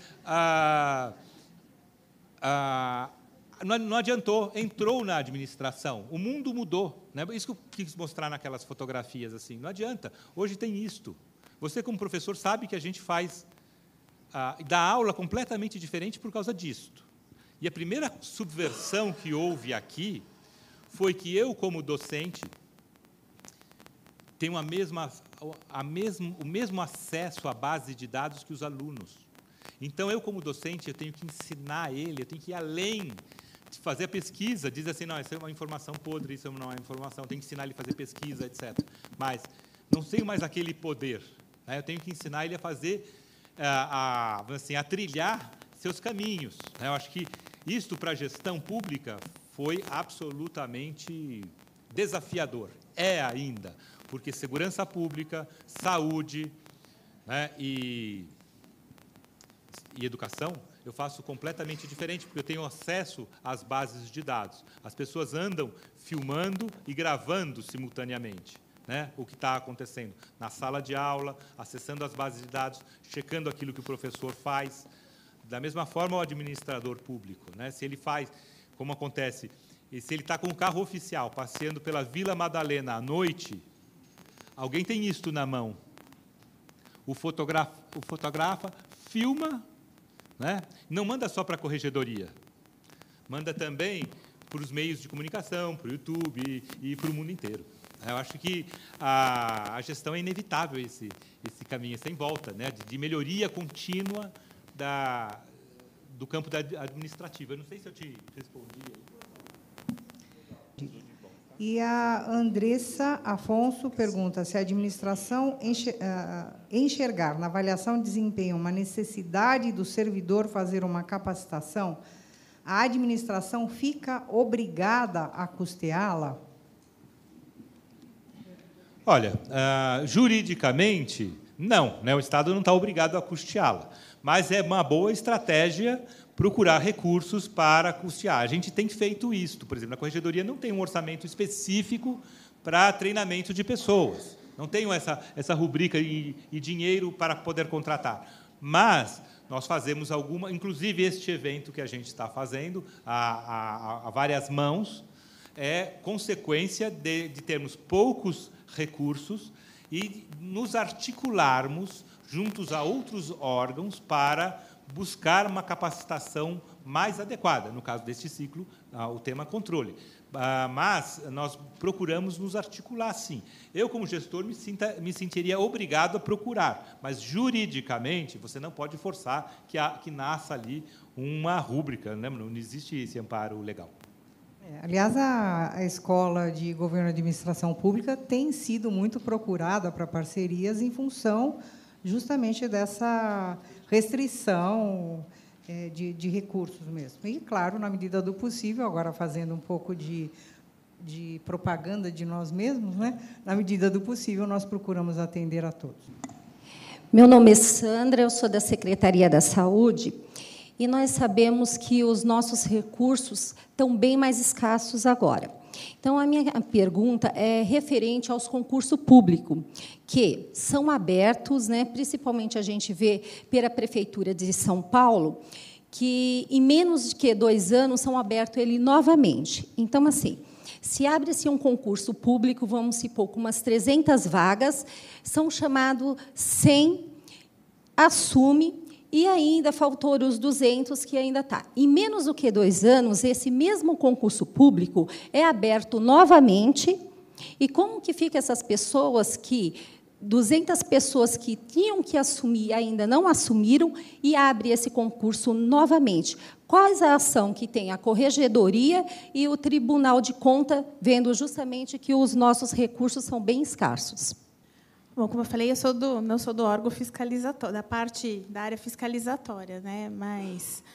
não adiantou, entrou na administração. O mundo mudou. Né? Isso que eu quis mostrar naquelas fotografias. Assim. Não adianta. Hoje tem isto. Você, como professor, sabe que a gente dá aula completamente diferente por causa disto. E a primeira subversão que houve aqui foi que eu, como docente, tenho o mesmo acesso à base de dados que os alunos. Então, eu, como docente, eu tenho que ensinar ele, eu tenho que ir além de fazer a pesquisa, diz assim, não, isso é uma informação podre, isso não é informação, tenho que ensinar ele a fazer pesquisa, etc. Mas não tenho mais aquele poder. Né? Eu tenho que ensinar ele a fazer, a trilhar seus caminhos. Né? Eu acho que isto, para a gestão pública, foi absolutamente desafiador. É ainda, porque segurança pública, saúde, né, e educação, eu faço completamente diferente, porque eu tenho acesso às bases de dados. As pessoas andam filmando e gravando simultaneamente, né, o que está acontecendo na sala de aula, acessando as bases de dados, checando aquilo que o professor faz. Da mesma forma, o administrador público, né, se ele faz, como acontece, e se ele está com o carro oficial passeando pela Vila Madalena à noite, alguém tem isto na mão. O fotografa filma, né? Não manda só para a corregedoria, manda também para os meios de comunicação, para o YouTube e para o mundo inteiro. Eu acho que a gestão é inevitável, esse caminho sem volta, né? De melhoria contínua do campo administrativo. Eu não sei se eu te respondi. E a Andressa Afonso pergunta se a administração enxergar na avaliação de desempenho uma necessidade do servidor fazer uma capacitação, a administração fica obrigada a custeá-la? Olha, juridicamente, não, né? O Estado não está obrigado a custeá-la, mas é uma boa estratégia procurar recursos para custear. A gente tem feito isso. Por exemplo, a Corregedoria não tem um orçamento específico para treinamento de pessoas. Não tenho essa rubrica e dinheiro para poder contratar. Mas nós fazemos inclusive este evento que a gente está fazendo, a várias mãos, é consequência de termos poucos recursos e nos articularmos juntos a outros órgãos para buscar uma capacitação mais adequada. No caso deste ciclo, o tema controle. Mas nós procuramos nos articular, sim. Eu, como gestor, me sentiria obrigado a procurar, mas, juridicamente, você não pode forçar que nasça ali uma rúbrica, né? Não existe esse amparo legal. Aliás, a Escola de Governo e Administração Pública tem sido muito procurada para parcerias em função justamente dessa restrição de recursos mesmo. E, claro, na medida do possível, agora fazendo um pouco de propaganda de nós mesmos, né? Na medida do possível, nós procuramos atender a todos. Meu nome é Sandra, eu sou da Secretaria da Saúde, e nós sabemos que os nossos recursos estão bem mais escassos agora. Então, a minha pergunta é referente aos concursos públicos, que são abertos, né, principalmente a gente vê pela Prefeitura de São Paulo, que, em menos de 2 anos, são abertos ele novamente. Então, assim, se abre-se um concurso público, vamos supor, com umas 300 vagas, são chamados 100, assume, e ainda faltou os 200 que ainda está. Em menos do que 2 anos, esse mesmo concurso público é aberto novamente. E como que fica essas pessoas 200 pessoas que tinham que assumir ainda não assumiram e abre esse concurso novamente? Quais a ação que tem a Corregedoria e o Tribunal de Contas, vendo justamente que os nossos recursos são bem escassos? Bom, como eu falei, eu não sou do órgão fiscalizatório, da área fiscalizatória, né? Mas,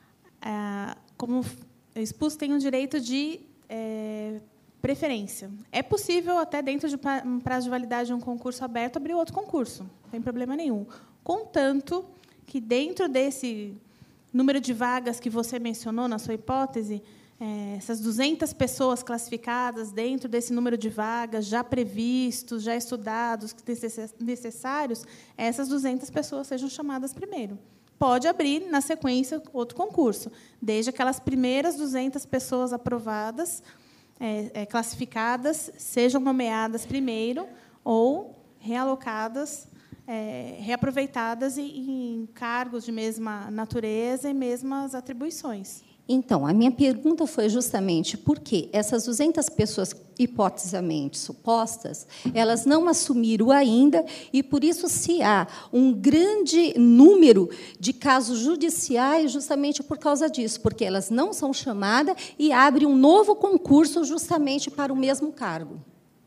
como eu expus, tem um direito de preferência. É possível, até dentro de um prazo de validade de um concurso aberto, abrir outro concurso, não tem problema nenhum. Contanto que, dentro número de vagas que você mencionou na sua hipótese, essas 200 pessoas classificadas dentro desse número de vagas, já previstos, já estudados, necessários, essas 200 pessoas sejam chamadas primeiro. Pode abrir, na sequência, outro concurso, desde aquelas primeiras 200 pessoas aprovadas, classificadas, sejam nomeadas primeiro ou realocadas, reaproveitadas em cargos de mesma natureza e mesmas atribuições. Então, a minha pergunta foi justamente por que essas 200 pessoas, hipoteticamente supostas, elas não assumiram ainda, e, por isso, se há um grande número de casos judiciais justamente por causa disso, porque elas não são chamadas e abre um novo concurso justamente para o mesmo cargo.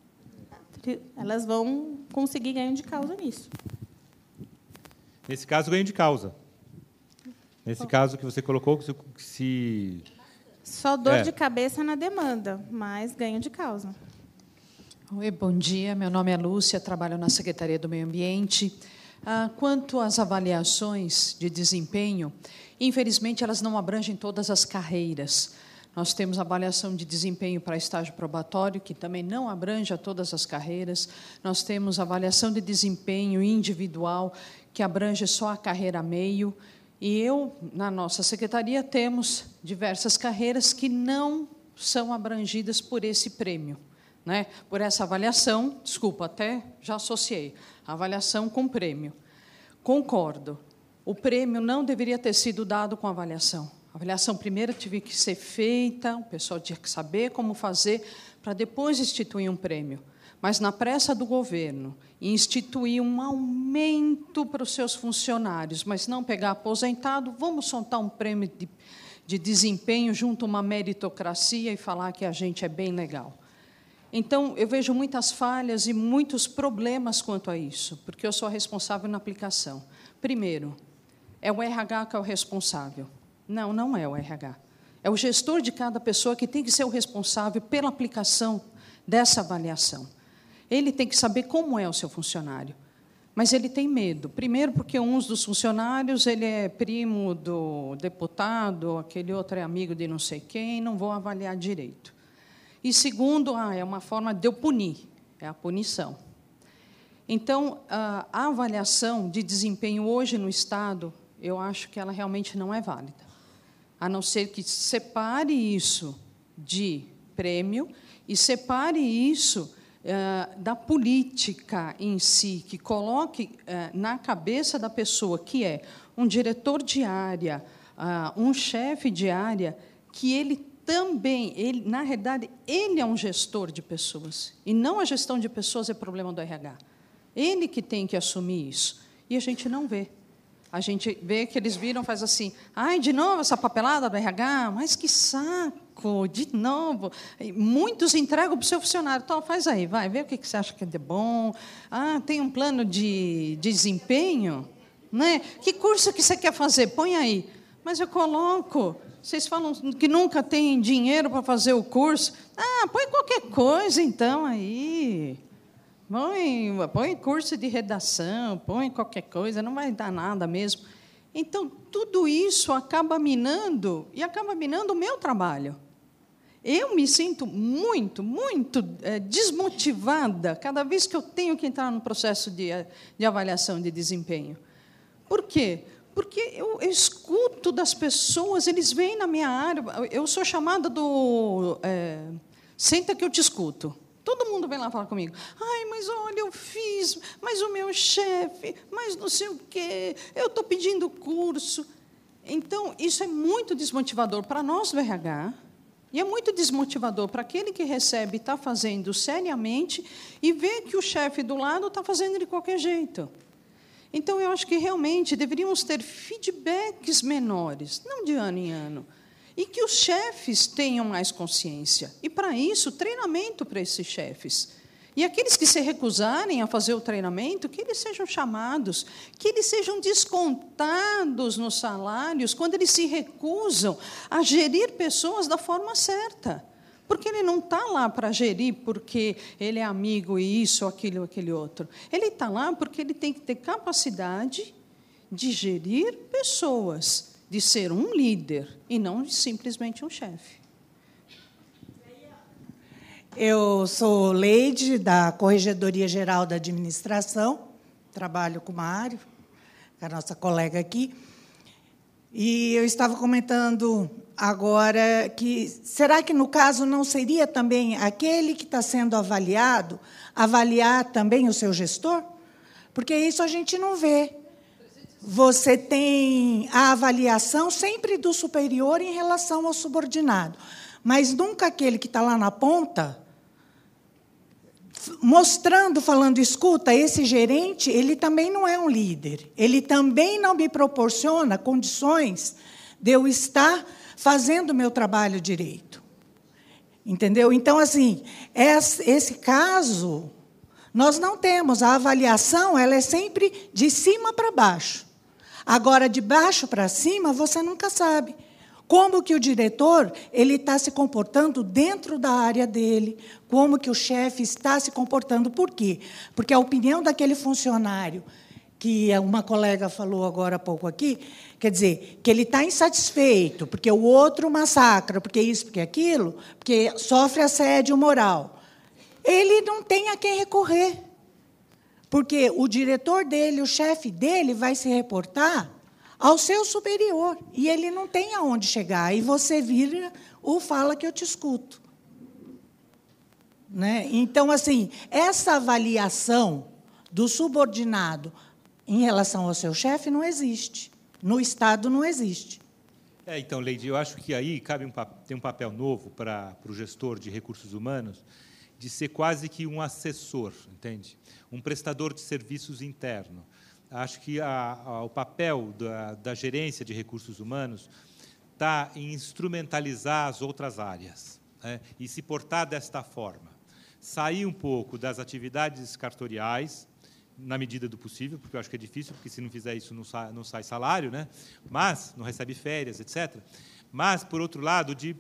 Elas vão conseguir ganho de causa nisso. Nesse caso, ganho de causa. Nesse caso que você colocou, se... Só dor de cabeça na demanda, mas ganho de causa. Oi, bom dia. Meu nome é Lúcia, trabalho na Secretaria do Meio Ambiente. Quanto às avaliações de desempenho, infelizmente, elas não abrangem todas as carreiras. Nós temos avaliação de desempenho para estágio probatório, que também não abrange a todas as carreiras. Nós temos avaliação de desempenho individual, que abrange só a carreira meio. E eu, na nossa secretaria, temos diversas carreiras que não são abrangidas por esse prêmio, né? Por essa avaliação, desculpa, até já associei, avaliação com prêmio. Concordo, o prêmio não deveria ter sido dado com avaliação. A avaliação primeiro teve que ser feita, o pessoal tinha que saber como fazer, para depois instituir um prêmio. Mas, na pressa do governo, instituir um aumento para os seus funcionários, mas não pegar aposentado, vamos soltar um prêmio de desempenho junto a uma meritocracia e falar que a gente é bem legal. Então, eu vejo muitas falhas e muitos problemas quanto a isso, porque eu sou a responsável na aplicação. Primeiro, é o RH que é o responsável. Não, não é o RH. É o gestor de cada pessoa que tem que ser o responsável pela aplicação dessa avaliação. Ele tem que saber como é o seu funcionário. Mas ele tem medo. Primeiro, porque um dos funcionários ele é primo do deputado, aquele outro é amigo de não sei quem, não vou avaliar direito. E, segundo, é uma forma de eu punir, é a punição. Então, a avaliação de desempenho hoje no Estado, eu acho que ela realmente não é válida, a não ser que separe isso de prêmio e separe isso da política em si, que coloque na cabeça da pessoa, que é um diretor de área, um chefe de área, que ele também, na realidade, ele é um gestor de pessoas, e não a gestão de pessoas é problema do RH. Ele que tem que assumir isso, e a gente não vê. A gente vê que eles viram, faz assim, ai, de novo essa papelada do RH, mas que saco, de novo. E muitos entregam para o seu funcionário, então, faz aí, vai, vê o que você acha que é de bom. Tem um plano de desempenho? Né? Que curso que você quer fazer? Põe aí. Mas eu coloco, vocês falam que nunca tem dinheiro para fazer o curso. Põe qualquer coisa, então, aí. Põe curso de redação, põe qualquer coisa, não vai dar nada mesmo. Então, tudo isso acaba minando, e acaba minando o meu trabalho. Eu me sinto muito, muito desmotivada cada vez que eu tenho que entrar no processo de avaliação de desempenho. Por quê? Porque eu escuto das pessoas, eles vêm na minha área, eu sou chamada do... senta que eu te escuto. Todo mundo vem lá falar comigo. Ai, mas olha, eu fiz, mas o meu chefe, mas não sei o quê, eu estou pedindo curso. Então, isso é muito desmotivador para nós do RH, e é muito desmotivador para aquele que recebe e está fazendo seriamente e vê que o chefe do lado está fazendo de qualquer jeito. Então, eu acho que, realmente, deveríamos ter feedbacks menores, não de ano em ano, e que os chefes tenham mais consciência. E, para isso, treinamento para esses chefes. E aqueles que se recusarem a fazer o treinamento, que eles sejam chamados, que eles sejam descontados nos salários quando eles se recusam a gerir pessoas da forma certa. Porque ele não está lá para gerir porque ele é amigo e isso, aquilo, aquele outro. Ele está lá porque ele tem que ter capacidade de gerir pessoas. de ser um líder e não simplesmente um chefe. Eu sou Leide, da Corregedoria Geral da Administração, trabalho com o Mário, com a nossa colega aqui, e eu estava comentando agora que, será que, no caso, não seria também aquele que está sendo avaliado, avaliar também o seu gestor? Porque isso a gente não vê. Você tem a avaliação sempre do superior em relação ao subordinado, mas nunca aquele que está lá na ponta, mostrando, falando, escuta, esse gerente, ele também não é um líder, ele também não me proporciona condições de eu estar fazendo o meu trabalho direito. Entendeu? Então, assim, esse caso, nós não temos. A avaliação, ela é sempre de cima para baixo. Agora, de baixo para cima, você nunca sabe como que o diretor ele está se comportando dentro da área dele, como que o chefe está se comportando. Por quê? Porque a opinião daquele funcionário, que uma colega falou agora há pouco aqui, quer dizer, que ele está insatisfeito, porque o outro massacra, porque isso, porque aquilo, porque sofre assédio moral. Ele não tem a quem recorrer, porque o diretor dele, o chefe dele, vai se reportar ao seu superior, e ele não tem aonde chegar, e você vira o fala que eu te escuto. Né? Então, assim, essa avaliação do subordinado em relação ao seu chefe não existe. No Estado não existe. Então, Leide, eu acho que aí tem um papel novo para o gestor de recursos humanos, de ser quase que um assessor, entende? Um prestador de serviços interno. Acho que o papel da gerência de recursos humanos está em instrumentalizar as outras áreas, né, e se portar desta forma. Sair um pouco das atividades cartoriais, na medida do possível, porque eu acho que é difícil, porque, se não fizer isso, não sai salário, né, mas não recebe férias, etc. Mas, por outro lado, de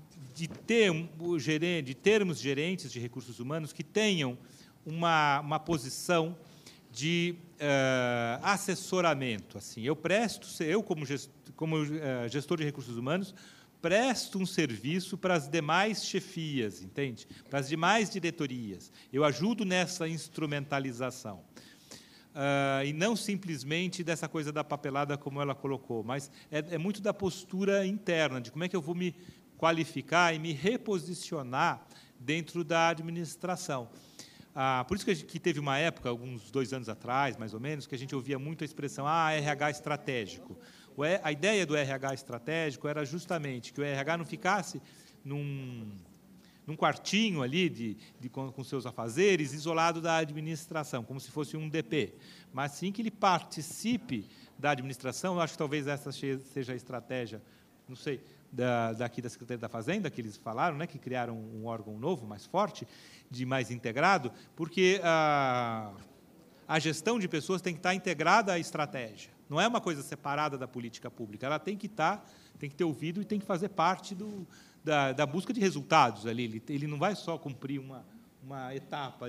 termos gerentes de recursos humanos que tenham uma posição de assessoramento. Assim, eu como gestor de recursos humanos, presto um serviço para as demais chefias, entende? Para as demais diretorias. Eu ajudo nessa instrumentalização. E não simplesmente dessa coisa da papelada, como ela colocou, mas é muito da postura interna, de como é que eu vou me qualificar e me reposicionar dentro da administração. Por isso que teve uma época, alguns 2 anos atrás, mais ou menos, que a gente ouvia muito a expressão RH estratégico. A ideia do RH estratégico era justamente que o RH não ficasse num quartinho ali com seus afazeres, isolado da administração, como se fosse um DP, mas sim que ele participe da administração. Eu acho que talvez essa seja a estratégia, não sei, daqui da Secretaria da Fazenda, que eles falaram, né, que criaram um órgão novo, mais forte, mais integrado, porque a gestão de pessoas tem que estar integrada à estratégia. Não é uma coisa separada da política pública. Ela tem que ter ouvido e tem que fazer parte da busca de resultados ali. Ele não vai só cumprir uma etapa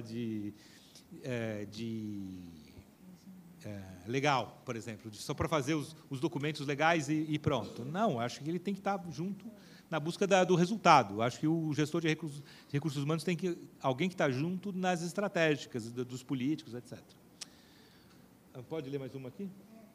legal, por exemplo, só para fazer os documentos legais e pronto. Não, acho que ele tem que estar junto na busca do resultado. Acho que o gestor de recursos humanos tem alguém que está junto nas estratégicas dos políticos, etc. Pode ler mais uma aqui?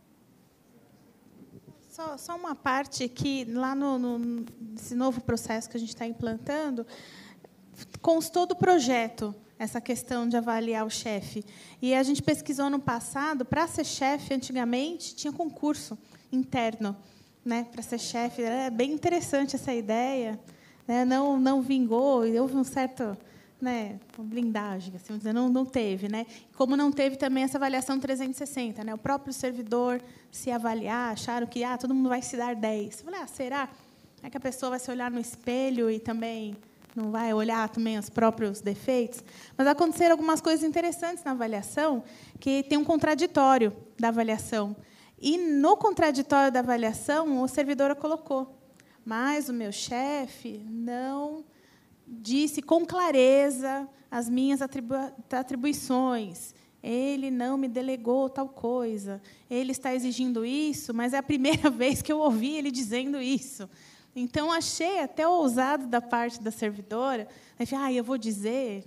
Só uma parte que, lá nesse novo processo que a gente está implantando, constou do projeto essa questão de avaliar o chefe. E a gente pesquisou no passado, para ser chefe, antigamente, tinha concurso interno, né, para ser chefe. É bem interessante essa ideia, né, não vingou, houve um certo, né, blindagem, assim, dizer, não teve, né? Como não teve também essa avaliação 360, né? O próprio servidor se avaliar, acharam que todo mundo vai se dar 10. Eu falei, será? É que a pessoa vai se olhar no espelho e também não vai olhar também os próprios defeitos? Mas aconteceram algumas coisas interessantes na avaliação, que tem um contraditório da avaliação. E, no contraditório da avaliação, o servidor colocou, mas o meu chefe não disse com clareza as minhas atribuições. ele não me delegou tal coisa, ele está exigindo isso, mas é a primeira vez que eu ouvi ele dizendo isso. Então, achei até ousado da parte da servidora. Aí falei, eu vou dizer,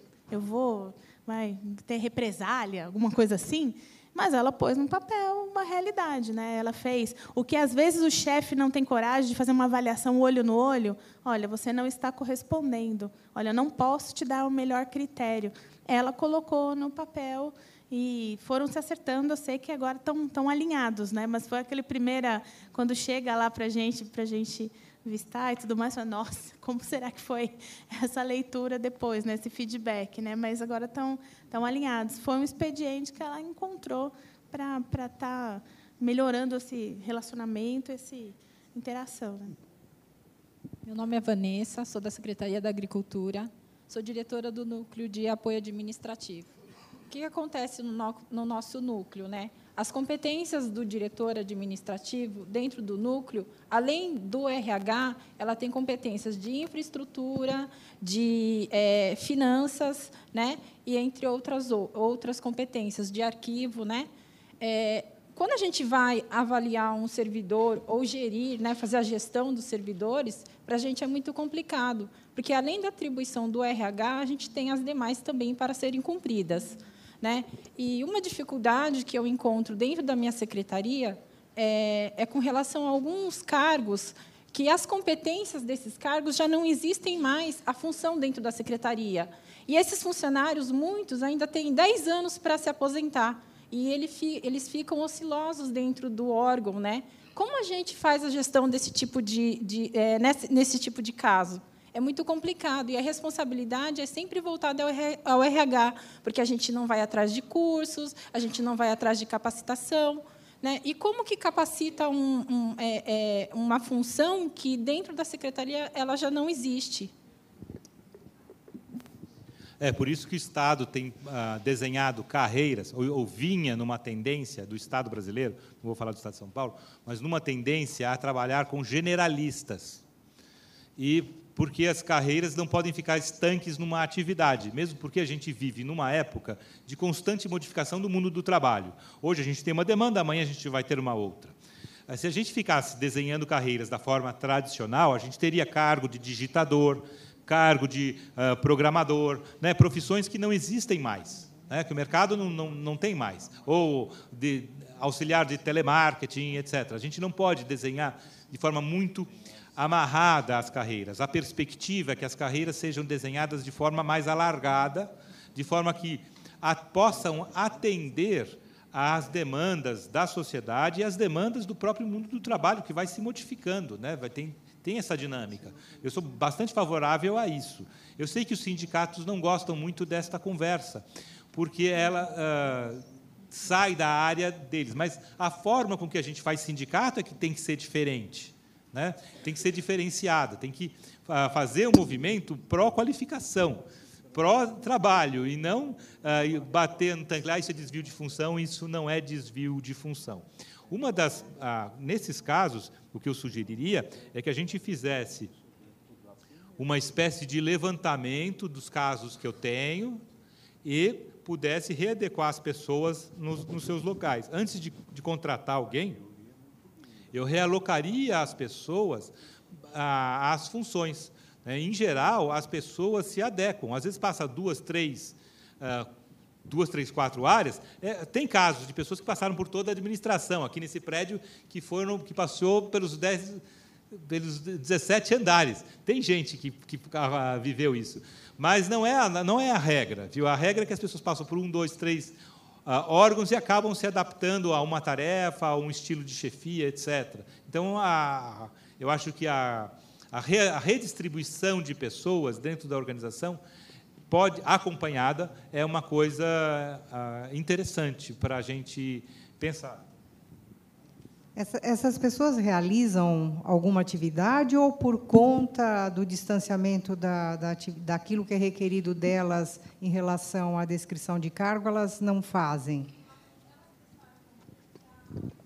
vai ter represália, alguma coisa assim. Mas ela pôs no papel uma realidade, né? Ela fez o que, às vezes, o chefe não tem coragem de fazer uma avaliação olho no olho. Olha, você não está correspondendo. Olha, eu não posso te dar o melhor critério. Ela colocou no papel e foram se acertando. Eu sei que agora estão alinhados, né? Mas foi aquele primeira, quando chega lá para a gente vistar e tudo mais, fala, nossa, como será que foi essa leitura depois, né, esse feedback, né? Mas agora estão alinhados. Foi um expediente que ela encontrou para estar melhorando esse relacionamento, essa interação. Né? Meu nome é Vanessa, sou da Secretaria da Agricultura, sou diretora do Núcleo de Apoio Administrativo. O que acontece no nosso núcleo, né? As competências do diretor administrativo dentro do núcleo, além do RH, ela tem competências de infraestrutura, de finanças, né? E entre outras competências de arquivo, né? Quando a gente vai avaliar um servidor ou gerir, né, fazer a gestão dos servidores, para a gente é muito complicado, porque além da atribuição do RH, a gente tem as demais também para serem cumpridas. Né? E uma dificuldade que eu encontro dentro da minha secretaria é com relação a alguns cargos que as competências desses cargos já não existem mais a função dentro da secretaria. E esses funcionários, muitos, ainda têm 10 anos para se aposentar, e eles ficam ocilosos dentro do órgão. Né? Como a gente faz a gestão desse tipo nesse tipo de caso? É muito complicado, e a responsabilidade é sempre voltada ao RH, porque a gente não vai atrás de cursos, a gente não vai atrás de capacitação. Né? E como que capacita uma função que, dentro da secretaria, ela já não existe? Por isso que o Estado tem desenhado carreiras, ou vinha numa tendência do Estado brasileiro, não vou falar do Estado de São Paulo, mas numa tendência a trabalhar com generalistas. Porque as carreiras não podem ficar estanques numa atividade, mesmo porque a gente vive numa época de constante modificação do mundo do trabalho. Hoje a gente tem uma demanda, amanhã a gente vai ter uma outra. Se a gente ficasse desenhando carreiras da forma tradicional, a gente teria cargo de digitador, cargo de programador, né, profissões que não existem mais, né, que o mercado não tem mais, ou de auxiliar de telemarketing, etc. A gente não pode desenhar de forma muito amarrada às carreiras. A perspectiva é que as carreiras sejam desenhadas de forma mais alargada, de forma que possam atender às demandas da sociedade e às demandas do próprio mundo do trabalho, que vai se modificando, né? Tem essa dinâmica. Eu sou bastante favorável a isso. Eu sei que os sindicatos não gostam muito desta conversa, porque ela sai da área deles, mas a forma com que a gente faz sindicato é que tem que ser diferente. Né? Tem que ser diferenciada, tem que fazer um movimento pró-qualificação, pró-trabalho, e não bater no tanque, isso é desvio de função, isso não é desvio de função. Nesses casos, o que eu sugeriria é que a gente fizesse uma espécie de levantamento dos casos que eu tenho e pudesse readequar as pessoas nos seus locais. Antes de contratar alguém, eu realocaria as pessoas às funções. Em geral, as pessoas se adequam. Às vezes, passa 2, 3, 4 áreas. Tem casos de pessoas que passaram por toda a administração, aqui nesse prédio, que passou pelos 17 andares. Tem gente que viveu isso. Mas não é a regra. Viu? A regra é que as pessoas passam por 1, 2, 3 órgãos e acabam se adaptando a uma tarefa, a um estilo de chefia, etc. Então, eu acho que a redistribuição de pessoas dentro da organização, acompanhada, é uma coisa interessante para a gente pensar. Essas pessoas realizam alguma atividade ou, por conta do distanciamento daquilo que é requerido delas em relação à descrição de cargo, elas não fazem?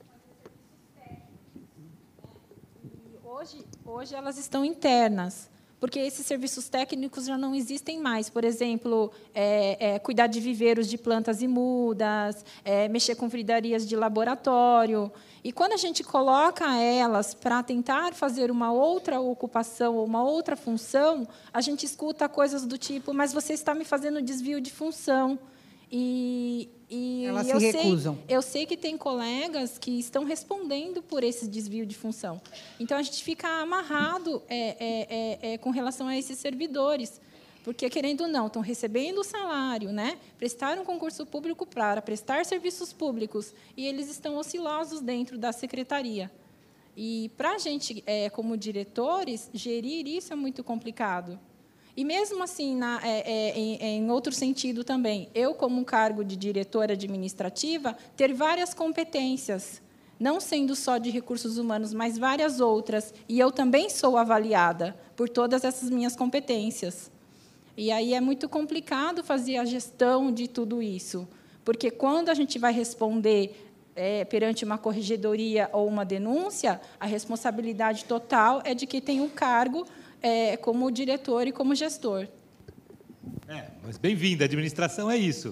Hoje elas estão internas, porque esses serviços técnicos já não existem mais. Por exemplo, cuidar de viveiros de plantas e mudas, mexer com vidarias de laboratório. E, quando a gente coloca elas para tentar fazer uma outra ocupação ou uma outra função, a gente escuta coisas do tipo, mas você está me fazendo desvio de função. E elas se recusam. Eu sei que tem colegas que estão respondendo por esse desvio de função. Então, a gente fica amarrado com relação a esses servidores, porque, querendo ou não, estão recebendo o salário, né? Prestaram um concurso público para prestar serviços públicos, e eles estão ociosos dentro da secretaria. E, para a gente, como diretores, gerir isso é muito complicado. E, mesmo assim, em outro sentido também, eu, como um cargo de diretora administrativa, ter várias competências, não sendo só de recursos humanos, mas várias outras, e eu também sou avaliada por todas essas minhas competências. E aí é muito complicado fazer a gestão de tudo isso, porque, quando a gente vai responder perante uma corregedoria ou uma denúncia, a responsabilidade total é de quem tem o cargo como diretor e como gestor. Mas bem-vindo, a administração é isso.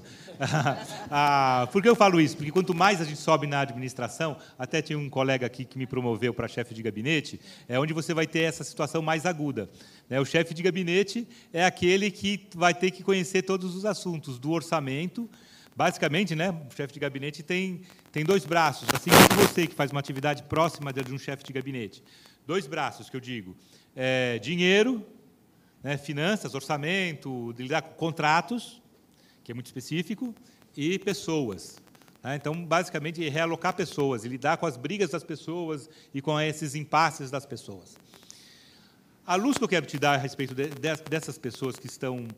Por que eu falo isso? Porque, quanto mais a gente sobe na administração, até tinha um colega aqui que me promoveu para chefe de gabinete, onde você vai ter essa situação mais aguda. O chefe de gabinete é aquele que vai ter que conhecer todos os assuntos do orçamento. Basicamente, o chefe de gabinete tem 2 braços, assim como você, que faz uma atividade próxima de um chefe de gabinete. 2 braços, que eu digo. Dinheiro, finanças, orçamento, lidar com contratos, que é muito específico, e pessoas. Então, basicamente, realocar pessoas e lidar com as brigas das pessoas e com esses impasses das pessoas. A luz que eu quero te dar a respeito dessas pessoas que estão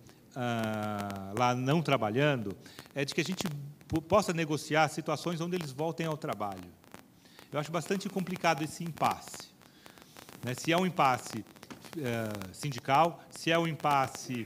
lá não trabalhando é de que a gente possa negociar situações onde eles voltem ao trabalho. Eu acho bastante complicado esse impasse. Se é um impasse sindical, se é um impasse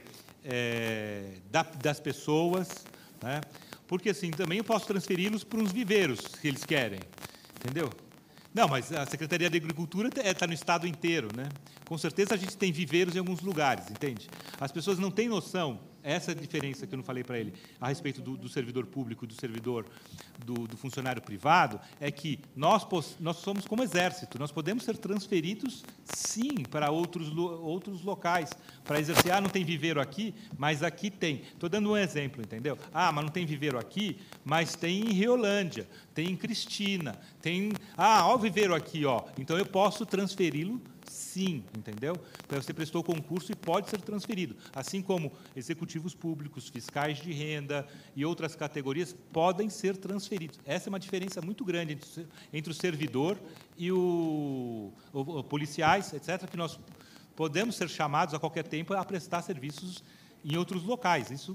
das pessoas, porque, assim, também eu posso transferi-los para uns viveiros, se eles querem, entendeu? Não, mas a Secretaria da Agricultura está no estado inteiro, Com certeza a gente tem viveiros em alguns lugares, entende? As pessoas não têm noção, essa é a diferença que eu não falei para ele, a respeito do servidor público, do servidor, do funcionário privado, é que nós somos como exército, nós podemos ser transferidos, sim, para outros locais, para exercer. Não tem viveiro aqui, mas aqui tem. Estou dando um exemplo, entendeu? Mas não tem viveiro aqui, mas tem em Riolândia, tem em Cristina, tem... ó, o viveiro aqui, ó. Então, eu posso transferi-lo, sim, entendeu? Então, você prestou o concurso e pode ser transferido. Assim como executivos públicos, fiscais de renda e outras categorias podem ser transferidos. Essa é uma diferença muito grande entre o servidor e o policiais, etc., que nós podemos ser chamados a qualquer tempo a prestar serviços em outros locais. Isso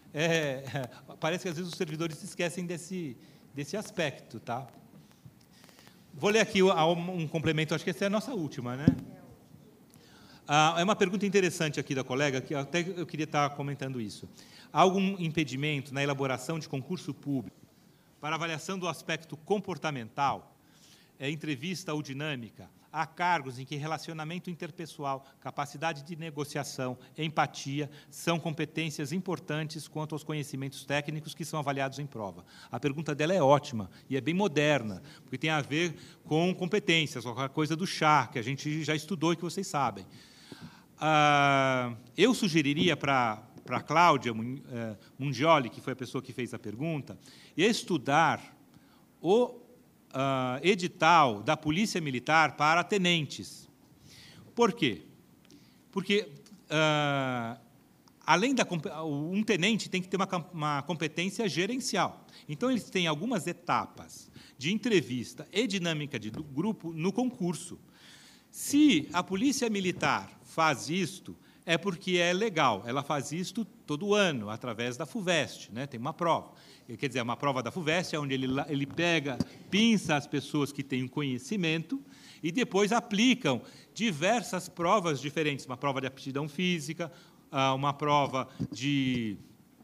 parece que, às vezes, os servidores se esquecem desse aspecto, tá? Vou ler aqui um complemento, acho que essa é a nossa última, É uma pergunta interessante aqui da colega, que até eu queria estar comentando isso. Há algum impedimento na elaboração de concurso público para avaliação do aspecto comportamental, entrevista ou dinâmica, há cargos em que relacionamento interpessoal, capacidade de negociação, empatia são competências importantes quanto aos conhecimentos técnicos que são avaliados em prova? A pergunta dela é ótima e é bem moderna, porque tem a ver com competências, com a coisa do chá, que a gente já estudou e que vocês sabem. Eu sugeriria para a Cláudia Mungioli, que foi a pessoa que fez a pergunta, estudar o edital da Polícia Militar para tenentes. Por quê? Porque, além um tenente tem que ter uma competência gerencial. Então, eles têm algumas etapas de entrevista e dinâmica de grupo no concurso. Se a Polícia Militar faz isto, é porque é legal. Ela faz isto todo ano, através da FUVEST, tem uma prova. Quer dizer, uma prova da FUVEST é onde ele pinça as pessoas que têm um conhecimento e depois aplicam diversas provas diferentes. Uma prova de aptidão física, uma prova de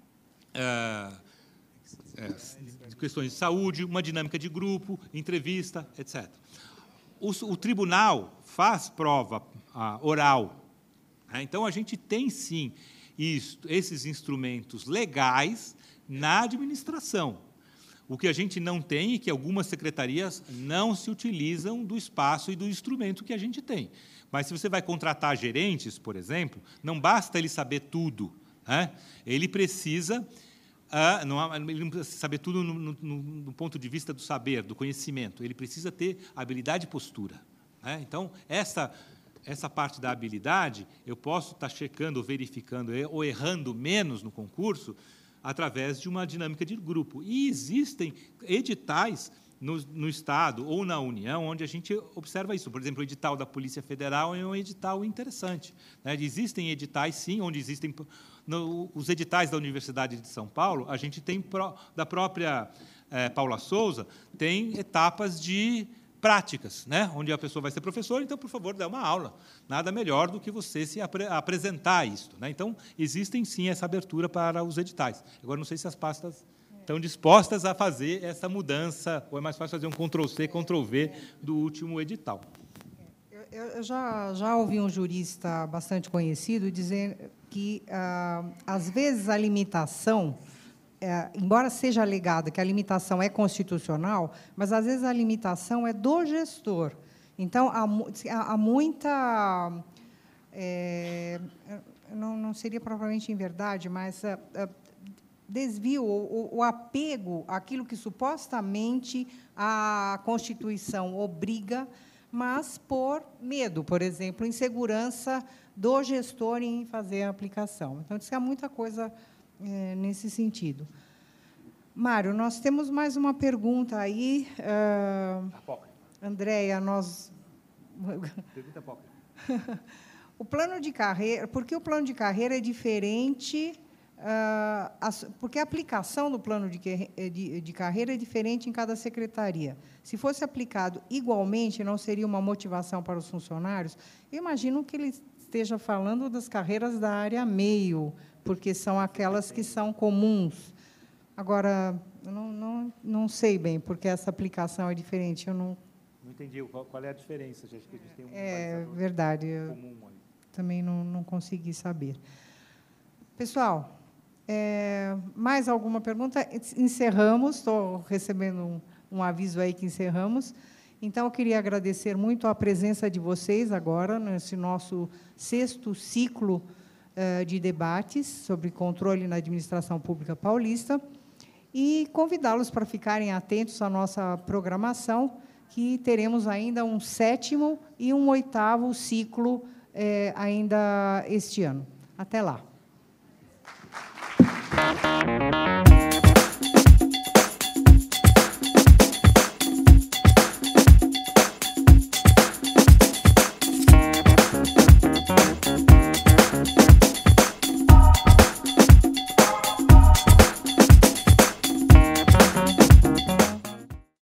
questões de saúde, uma dinâmica de grupo, entrevista, etc. O tribunal faz prova oral Então, a gente tem, sim, esses instrumentos legais na administração. O que a gente não tem é que algumas secretarias não se utilizam do espaço e do instrumento que a gente tem. Mas, se você vai contratar gerentes, por exemplo, não basta ele saber tudo. Ele precisa... ele não precisa saber tudo no ponto de vista do saber, do conhecimento. Ele precisa ter habilidade e postura. Então, essa parte da habilidade, eu posso estar checando, verificando ou errando menos no concurso através de uma dinâmica de grupo. E existem editais no Estado ou na União onde a gente observa isso. Por exemplo, o edital da Polícia Federal é um edital interessante. Existem editais, sim, onde existem... os editais da Universidade de São Paulo, a gente tem, da própria Paula Souza, tem etapas de práticas, onde a pessoa vai ser professor, então, por favor, dê uma aula. Nada melhor do que você se apresentar isso. Então, existem, sim, essa abertura para os editais. Agora, não sei se as pastas estão dispostas a fazer essa mudança, ou é mais fácil fazer um Ctrl+C, Ctrl+V do último edital. Eu já ouvi um jurista bastante conhecido dizer que, às vezes, a limitação... embora seja alegado que a limitação é constitucional, mas, às vezes, a limitação é do gestor. Então, há muita... não seria propriamente em verdade, mas desvio, o apego àquilo que, supostamente, a Constituição obriga, mas por medo, por exemplo, insegurança do gestor em fazer a aplicação. Então, diz que há muita coisa... nesse sentido. Mário, nós temos mais uma pergunta aí. Andréia, nós... Pergunta pouca. O plano de carreira... Por que o plano de carreira é diferente... porque a aplicação do plano de carreira é diferente em cada secretaria. Se fosse aplicado igualmente, não seria uma motivação para os funcionários? Eu imagino que ele esteja falando das carreiras da área meio, porque são aquelas que são comuns. Agora, eu não sei bem, porque essa aplicação é diferente. Eu não entendi qual é a diferença. Gente, que a gente tem verdade. Comum aí. Também não consegui saber. Pessoal, mais alguma pergunta? Encerramos. Estou recebendo um aviso aí que encerramos. Então, eu queria agradecer muito a presença de vocês agora, nesse nosso 6º ciclo de debates sobre controle na administração pública paulista e convidá-los para ficarem atentos à nossa programação, que teremos ainda um 7º e um 8º ciclo ainda este ano. Até lá.